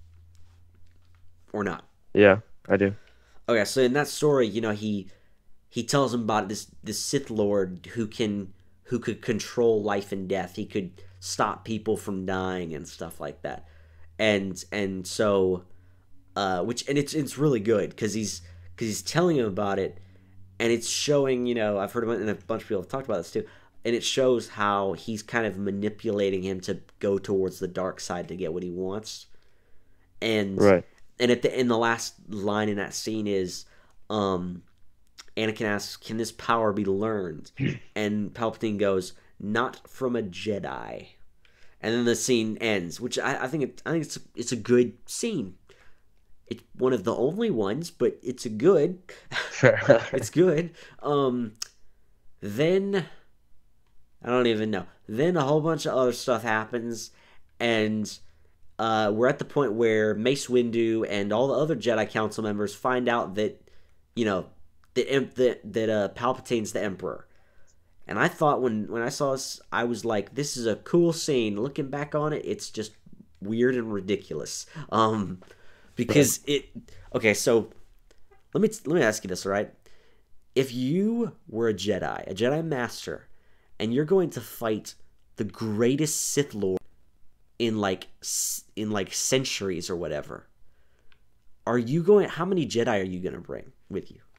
Or not? Yeah, I do. Okay, so in that story, you know, he he tells him about this this Sith Lord who can who could control life and death. He could stop people from dying and stuff like that. And and so uh which and it's it's really good cuz he's cuz he's telling him about it and it's showing, you know, I've heard about it and a bunch of people have talked about this too. And it shows how he's kind of manipulating him to go towards the dark side to get what he wants. And right. and at the in the last line in that scene is, um, Anakin asks, "Can this power be learned?" And Palpatine goes, "Not from a Jedi." And then the scene ends, which I, I think it, I think it's it's a good scene. It's one of the only ones, but it's a good. It's good. Um, then. I don't even know. Then a whole bunch of other stuff happens, and uh, we're at the point where Mace Windu and all the other Jedi Council members find out that, you know, that that, that uh, Palpatine's the Emperor. And I thought when, when I saw this, I was like, this is a cool scene. Looking back on it, it's just weird and ridiculous. Um, because it... Okay, so let me let me ask you this, all right? If you were a Jedi, a Jedi Master... and you're going to fight the greatest Sith Lord in like in like centuries or whatever, are you going? How many Jedi are you going to bring with you?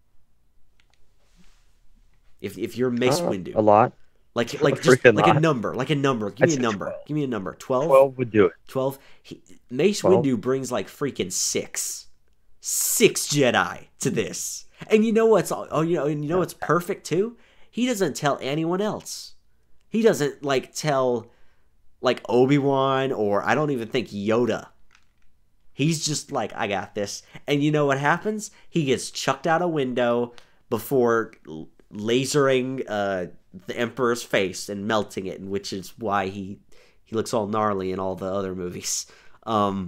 If if you're Mace Uh, Windu, a lot. like like just Freaking like a lot. number, like a number. Give I'd me a say number. twelve. Give me a number. Twelve. Twelve would do it. Twelve. He, Mace Twelve? Windu brings like freaking six, six Jedi to this. And you know what's oh you know and you know what's perfect too? He doesn't tell anyone else. He doesn't, like, tell, like, Obi-Wan or I don't even think Yoda. He's just like, I got this. And you know what happens? He gets chucked out a window before lasering uh, the Emperor's face and melting it, which is why he, he looks all gnarly in all the other movies. Um,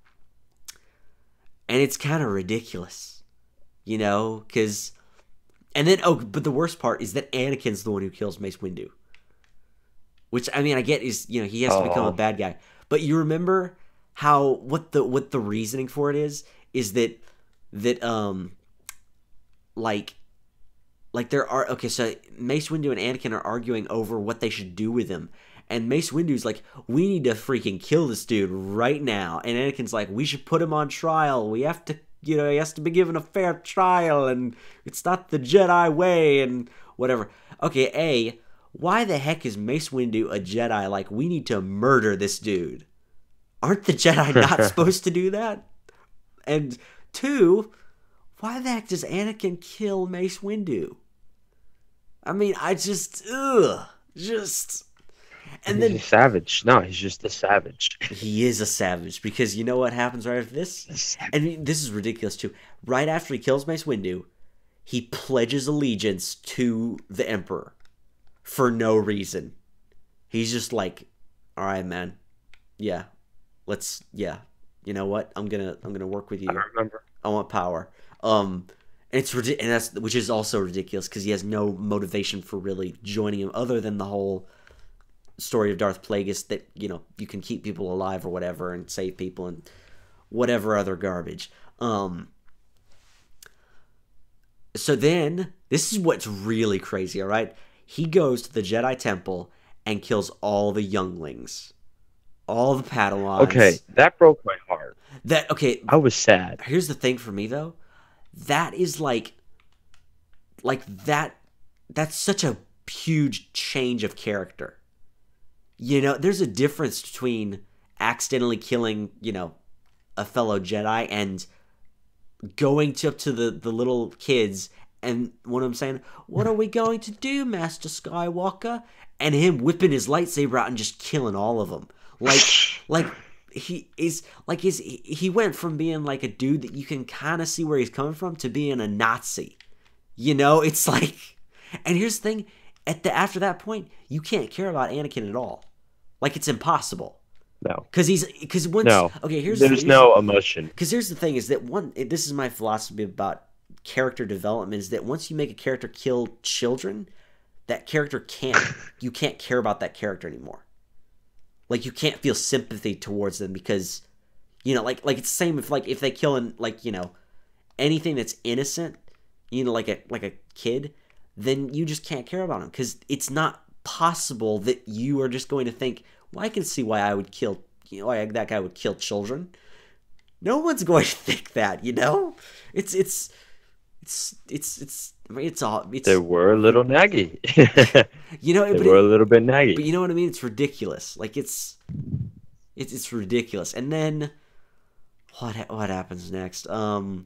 and it's kind of ridiculous, you know? Because, and then, oh, but the worst part is that Anakin's the one who kills Mace Windu. Which, I mean, I get is, you know, he has to become a bad guy. But you remember how, what the what the reasoning for it is? Is that, that, um, like, like there are, okay, so Mace Windu and Anakin are arguing over what they should do with him. And Mace Windu's like, we need to freaking kill this dude right now. And Anakin's like, we should put him on trial. We have to, you know, he has to be given a fair trial. And it's not the Jedi way and whatever. Okay, A... why the heck is Mace Windu a Jedi? Like, we need to murder this dude. Aren't the Jedi not supposed to do that? And two, why the heck does Anakin kill Mace Windu? I mean, I just, ugh, just... And he's then a savage. No, he's just a savage. he is a savage, because you know what happens right after this? And this is ridiculous, too. Right after he kills Mace Windu, he pledges allegiance to the Emperor. For no reason. He's just like, all right, man. Yeah. Let's, yeah. You know what? I'm going to, I'm going to work with you. I remember. I want power. Um, and it's, and that's, which is also ridiculous because he has no motivation for really joining him other than the whole story of Darth Plagueis that, you know, you can keep people alive or whatever and save people and whatever other garbage. Um, so then, this is what's really crazy, all right? He goes to the Jedi Temple and kills all the younglings, all the Padawans. Okay, that broke my heart. That okay. I was sad. Here's the thing for me though, that is like, like that. That's such a huge change of character. You know, there's a difference between accidentally killing, you know, a fellow Jedi and going to, up to the, the little kids and one of them saying, "What are we going to do, Master Skywalker?" And him whipping his lightsaber out and just killing all of them. Like, like he is like his he went from being like a dude that you can kind of see where he's coming from to being a Nazi. You know, it's like, and here's the thing: at the after that point, you can't care about Anakin at all. Like, it's impossible. No, because he's because once no. Okay, here's there's here's, no emotion. Because here's the thing: is that one? This is my philosophy about character development: is that once you make a character kill children, that character can't you can't care about that character anymore. Like, you can't feel sympathy towards them because, you know, like like it's the same if like if they kill an, like, you know, anything that's innocent, you know, like a like a kid, then you just can't care about them because it's not possible that you are just going to think, well, I can see why I would kill, you know, why that guy would kill children. No one's going to think that, you know. It's it's it's it's it's I mean, it's all it's. They were a little naggy. You know, they but were it, a little bit naggy. But you know what I mean? It's ridiculous. Like, it's it's it's ridiculous. And then what what happens next? Um,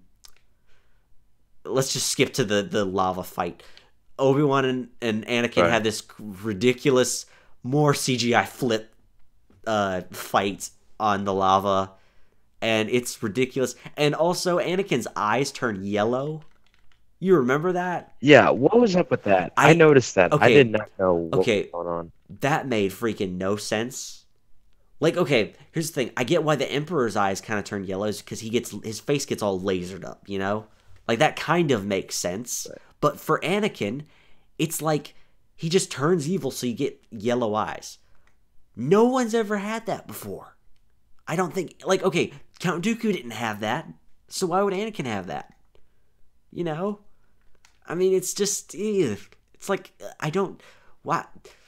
let's just skip to the the lava fight. Obi-Wan and, and Anakin right. have this ridiculous, more C G I flip uh, fight on the lava, and it's ridiculous. And also, Anakin's eyes turn yellow. You remember that? Yeah, what was up with that? I, I noticed that. Okay, I did not know what okay, was going on. That made freaking no sense. Like, okay, here's the thing. I get why the Emperor's eyes kind of turn yellow, because he gets his face gets all lasered up, you know? Like, that kind of makes sense. Right. But for Anakin, it's like he just turns evil, so you get yellow eyes. No one's ever had that before. I don't think, like, okay, Count Dooku didn't have that, so why would Anakin have that? You know? I mean, it's just, ugh. It's like, I don't, what?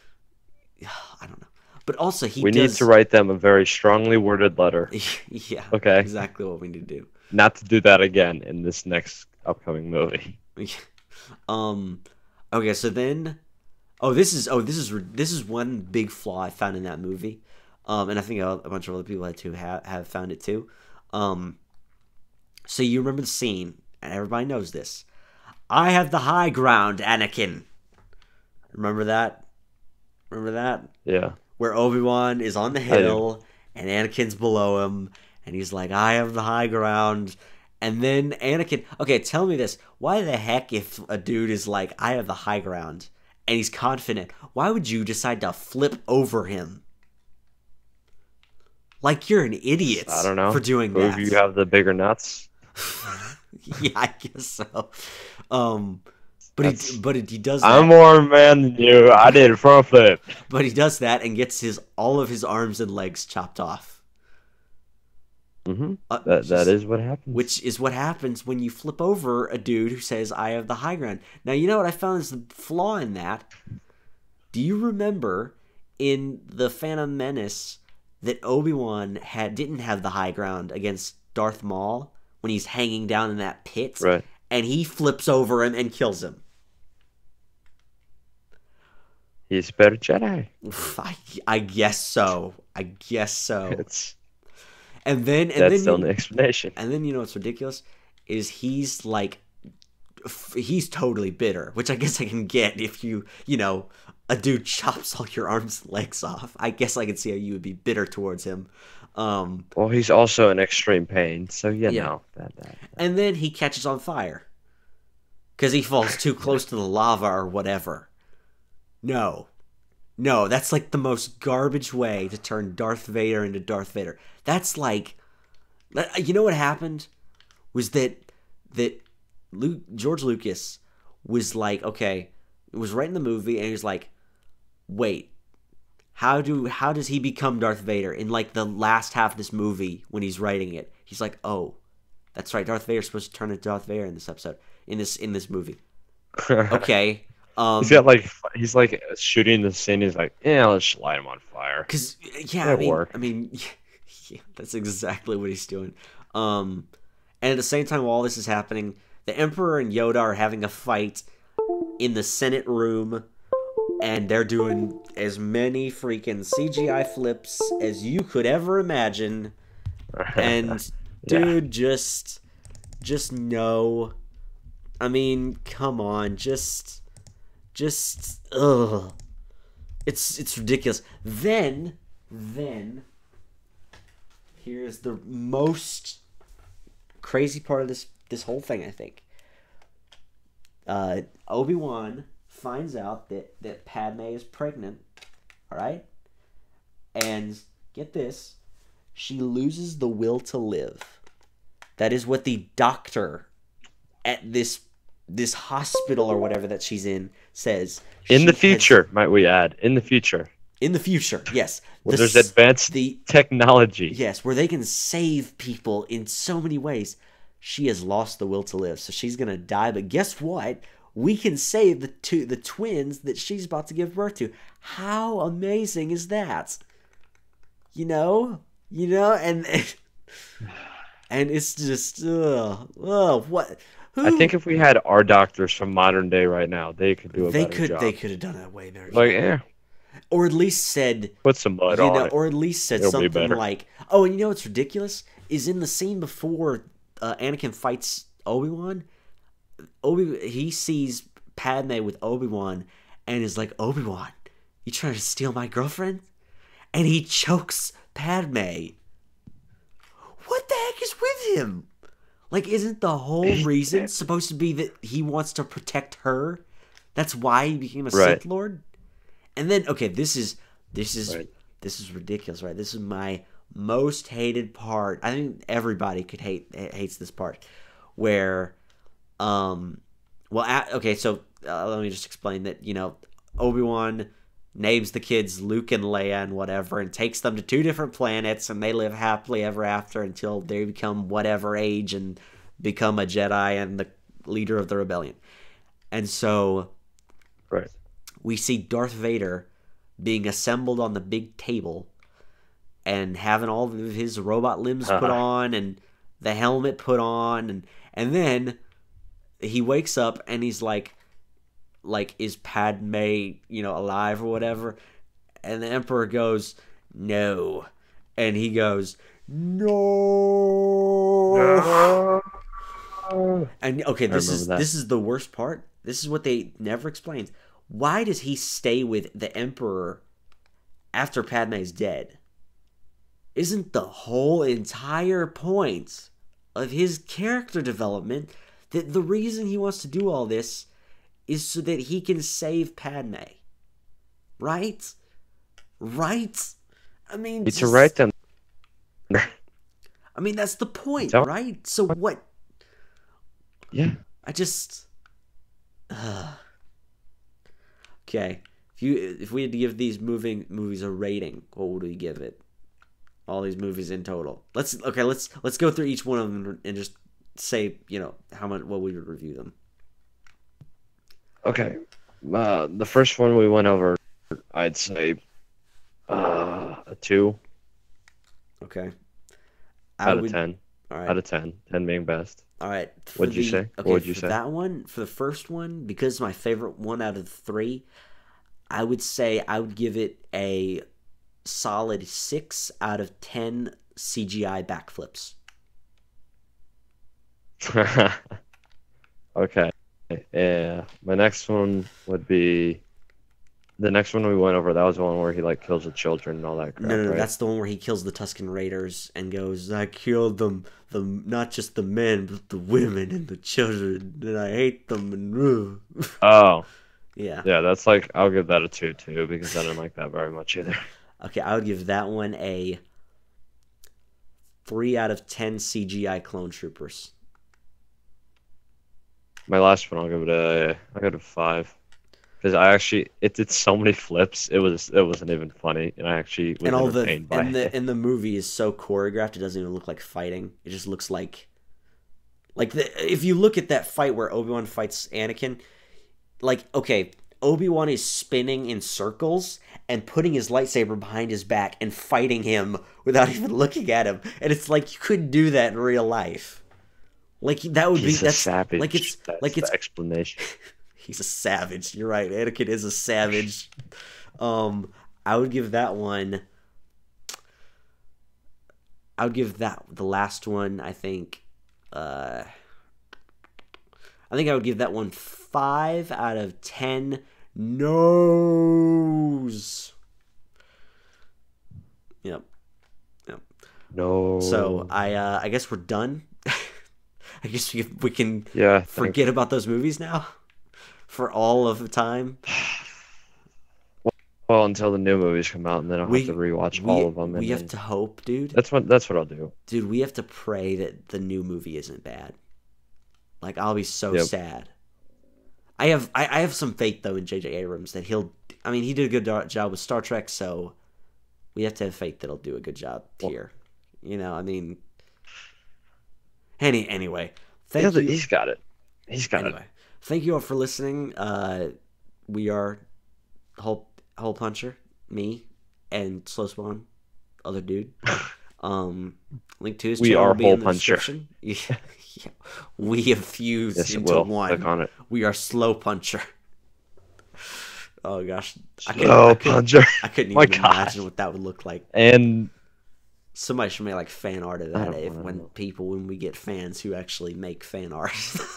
I don't know. But also, he We does, need to write them a very strongly worded letter. Yeah. Okay. Exactly what we need to do. Not to do that again in this next upcoming movie. um, okay, so then, oh, this is, oh, this is, this is one big flaw I found in that movie. Um, and I think a, a bunch of other people had to have, have found it too. Um, so you remember the scene, and everybody knows this. I have the high ground, Anakin. Remember that? Remember that? Yeah. Where Obi-Wan is on the hill, and Anakin's below him, and he's like, I have the high ground. And then Anakin... Okay, tell me this. Why the heck, if a dude is like, I have the high ground, and he's confident, why would you decide to flip over him? Like, you're an idiot I don't know. for doing Who that. You have the bigger nuts? Yeah, I guess so. Um, but he, but he does that. I'm more man than you. I did a front flip. But he does that and gets his all of his arms and legs chopped off. Mm-hmm. Uh, that just, that is what happens. Which is what happens when you flip over a dude who says, I have the high ground. Now, you know what I found is the flaw in that? Do you remember in The Phantom Menace that Obi-Wan had didn't have the high ground against Darth Maul when he's hanging down in that pit? Right. And he flips over him and kills him. He's a better Jedi. I, I guess so. I guess so. It's, and then and that's then the you, only explanation. And then you know what's ridiculous is he's like, he's totally bitter, which I guess I can get if you you know a dude chops all your arms and legs off. I guess I can see how you would be bitter towards him. Um, well, he's also in extreme pain, so you yeah. know that, that, that. And then he catches on fire because he falls too close to the lava or whatever. No. No, that's like the most garbage way to turn Darth Vader into Darth Vader. That's like, you know what happened? Was that, that Luke, George Lucas was like, okay, it was right in the movie, and he was like, wait, how do how does he become Darth Vader? In like the last half of this movie, when he's writing it, he's like, oh, that's right, Darth Vader's supposed to turn into Darth Vader in this episode, in this in this movie. Okay. He's Um, got like f- he's like shooting the scene. He's like, yeah, let's light him on fire. Cause yeah, I That'd mean, work. I mean, yeah, that's exactly what he's doing. Um, and at the same time, while all this is happening, the Emperor and Yoda are having a fight in the Senate room, and they're doing as many freaking C G I flips as you could ever imagine. And Yeah. dude, just, just no. I mean, come on, just, just, ugh. It's it's ridiculous. Then, then, here's the most crazy part of this this whole thing. I think. Uh, Obi-Wan finds out that that Padme is pregnant. All right, and get this, she loses the will to live. That is what the doctor at this this hospital or whatever that she's in says. In She the has- future, might we add? In the future, in the future, yes. where The there's s- advanced the technology. yes, where they can save people in so many ways. She has lost the will to live, so she's gonna die. But guess what? We can save the two the twins that she's about to give birth to. How amazing is that? You know, you know, and and it's just ugh, ugh, what? Who? I think if we had our doctors from modern day right now, they could do a they better could job. they could have done it way better. Like, yeah, Or at least said, put some mud you on know, it. or at least said It'll be something better. like, "Oh, and you know what's ridiculous is in the scene before uh, Anakin fights Obi-Wan, Obi he sees Padme with Obi-Wan and is like, Obi-Wan, you trying to steal my girlfriend?" And he chokes Padme. What the heck is with him? Like, isn't the whole reason supposed to be that he wants to protect her? That's why he became a Right. Sith Lord? And then, okay, this is this is Right. this is ridiculous, right? This is my most hated part. I think everybody could hate hates this part, where, um, well, at, okay, so uh, let me just explain that. You know, Obi-Wan names the kids Luke and Leia and whatever, and takes them to two different planets, and they live happily ever after until they become whatever age and become a Jedi and the leader of the rebellion. And so Right. we see Darth Vader being assembled on the big table and having all of his robot limbs put Uh-uh. on and the helmet put on, and and then he wakes up and he's like like is Padme, you know, alive or whatever? And the Emperor goes, "No." And he goes, "No." And okay, this remember is that. this is the worst part. This is what they never explained. Why does he stay with the Emperor after Padme's dead? Isn't the whole entire point of his character development that the reason he wants to do all this is so that he can save Padme? Right? Right? I mean, It's to just- write them. I mean, that's the point, Tell- right? So what? Yeah. I just. Uh, okay, if you if we had to give these moving movies a rating, what would we give it? All these movies in total. Let's okay. Let's let's go through each one of them and just say, you know, how much what we would review them. Okay. Uh, the first one we went over, I'd say uh, a two Okay. I out of would- ten. All right. Out of ten. ten being best. All right. for What'd you the- say? Okay, What would you for say? that one, for the first one, because it's my favorite one out of the three, I would say I would give it a solid six out of ten C G I backflips. Okay. Yeah. My next one would be the next one we went over. That was the one where he like kills the children and all that crap. No, no, no, right? that's the one where he kills the Tusken Raiders and goes, "I killed them, the not just the men, but the women and the children, and I hate them." And ugh." Oh, yeah. yeah. That's like I'll give that a two too because I didn't like that very much either. Okay, I would give that one a three out of ten C G I clone troopers. My last one, I'll give it a I'll give it a five because I actually it did so many flips. It was it wasn't even funny, and I actually was And all the entertained by and it. the and the movie is so choreographed, it doesn't even look like fighting. It just looks like like the if you look at that fight where Obi-Wan fights Anakin, like okay, Obi-Wan is spinning in circles and putting his lightsaber behind his back and fighting him without even looking at him. And it's like you couldn't do that in real life. Like that would He's be a that's savage. like it's That's like it's the explanation. he's a savage. You're right. Anakin is a savage. Um, I would give that one. I would give that the last one. I think. Uh, I think I would give that one five out of ten no's. Yep. Yep. No. So I uh, I guess we're done. I guess we we can yeah, forget about those movies now for all of the time. Well, until the new movies come out, and then I'll We- have to rewatch we, all of them. We and have then- to hope, dude. That's what that's what I'll do. Dude, we have to pray that the new movie isn't bad. Like, I'll be so Yep. sad. I have I, I have some faith though in J J Abrams that he'll. I mean, he did a good do- job with Star Trek, so we have to have faith that he'll do a good job Well- here. You know, I mean. Any anyway, thank Yeah, you. he's got it. He's got Anyway, thank you all for listening. Uh, we are Hole Hole Puncher, me, and Slow Spawn, other dude. Um, link to his We channel are will be Hole in the Puncher. description. Yeah, yeah. We have it. fused Yes, it into will. one. Click on it. We are Slow Puncher. Oh gosh, I couldn't, Slow I couldn't, puncher. I couldn't My even gosh. imagine what that would look like. And Somebody should make like fan art of I that. don't If wanna when know. people when we get fans who actually make fan art.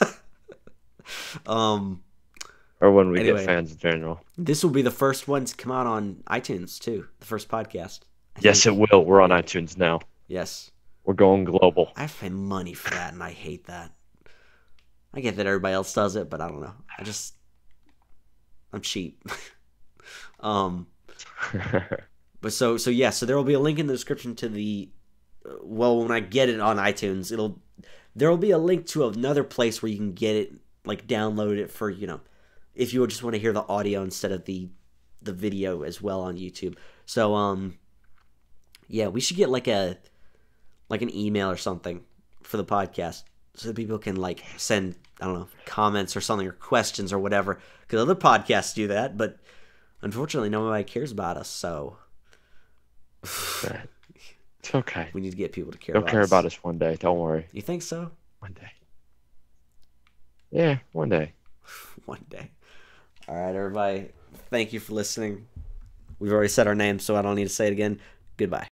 um, or when we Anyway. get fans in general. this will be the first one to come out on iTunes too. The first podcast. I Yes, think. it will. We're on iTunes now. Yes. We're going global. I have to pay money for that, and I hate that. I get that everybody else does it, but I don't know. I just I'm cheap. um, but so so yeah, so there will be a link in the description to the. uh, Well, when I get it on iTunes, it'll there will be a link to another place where you can get it, like download it for you know, if you just want to hear the audio instead of the the video as well on YouTube. So um, yeah, we should get like a like an email or something for the podcast so that people can like send I don't know comments or something or questions or whatever because other podcasts do that, but unfortunately nobody cares about us, so It's okay. we need to get people to care. They'll about care us. about us one day. Don't worry. You think so? One day. Yeah, one day. One day. All right, everybody. Thank you for listening. We've already said our name, so I don't need to say it again. Goodbye.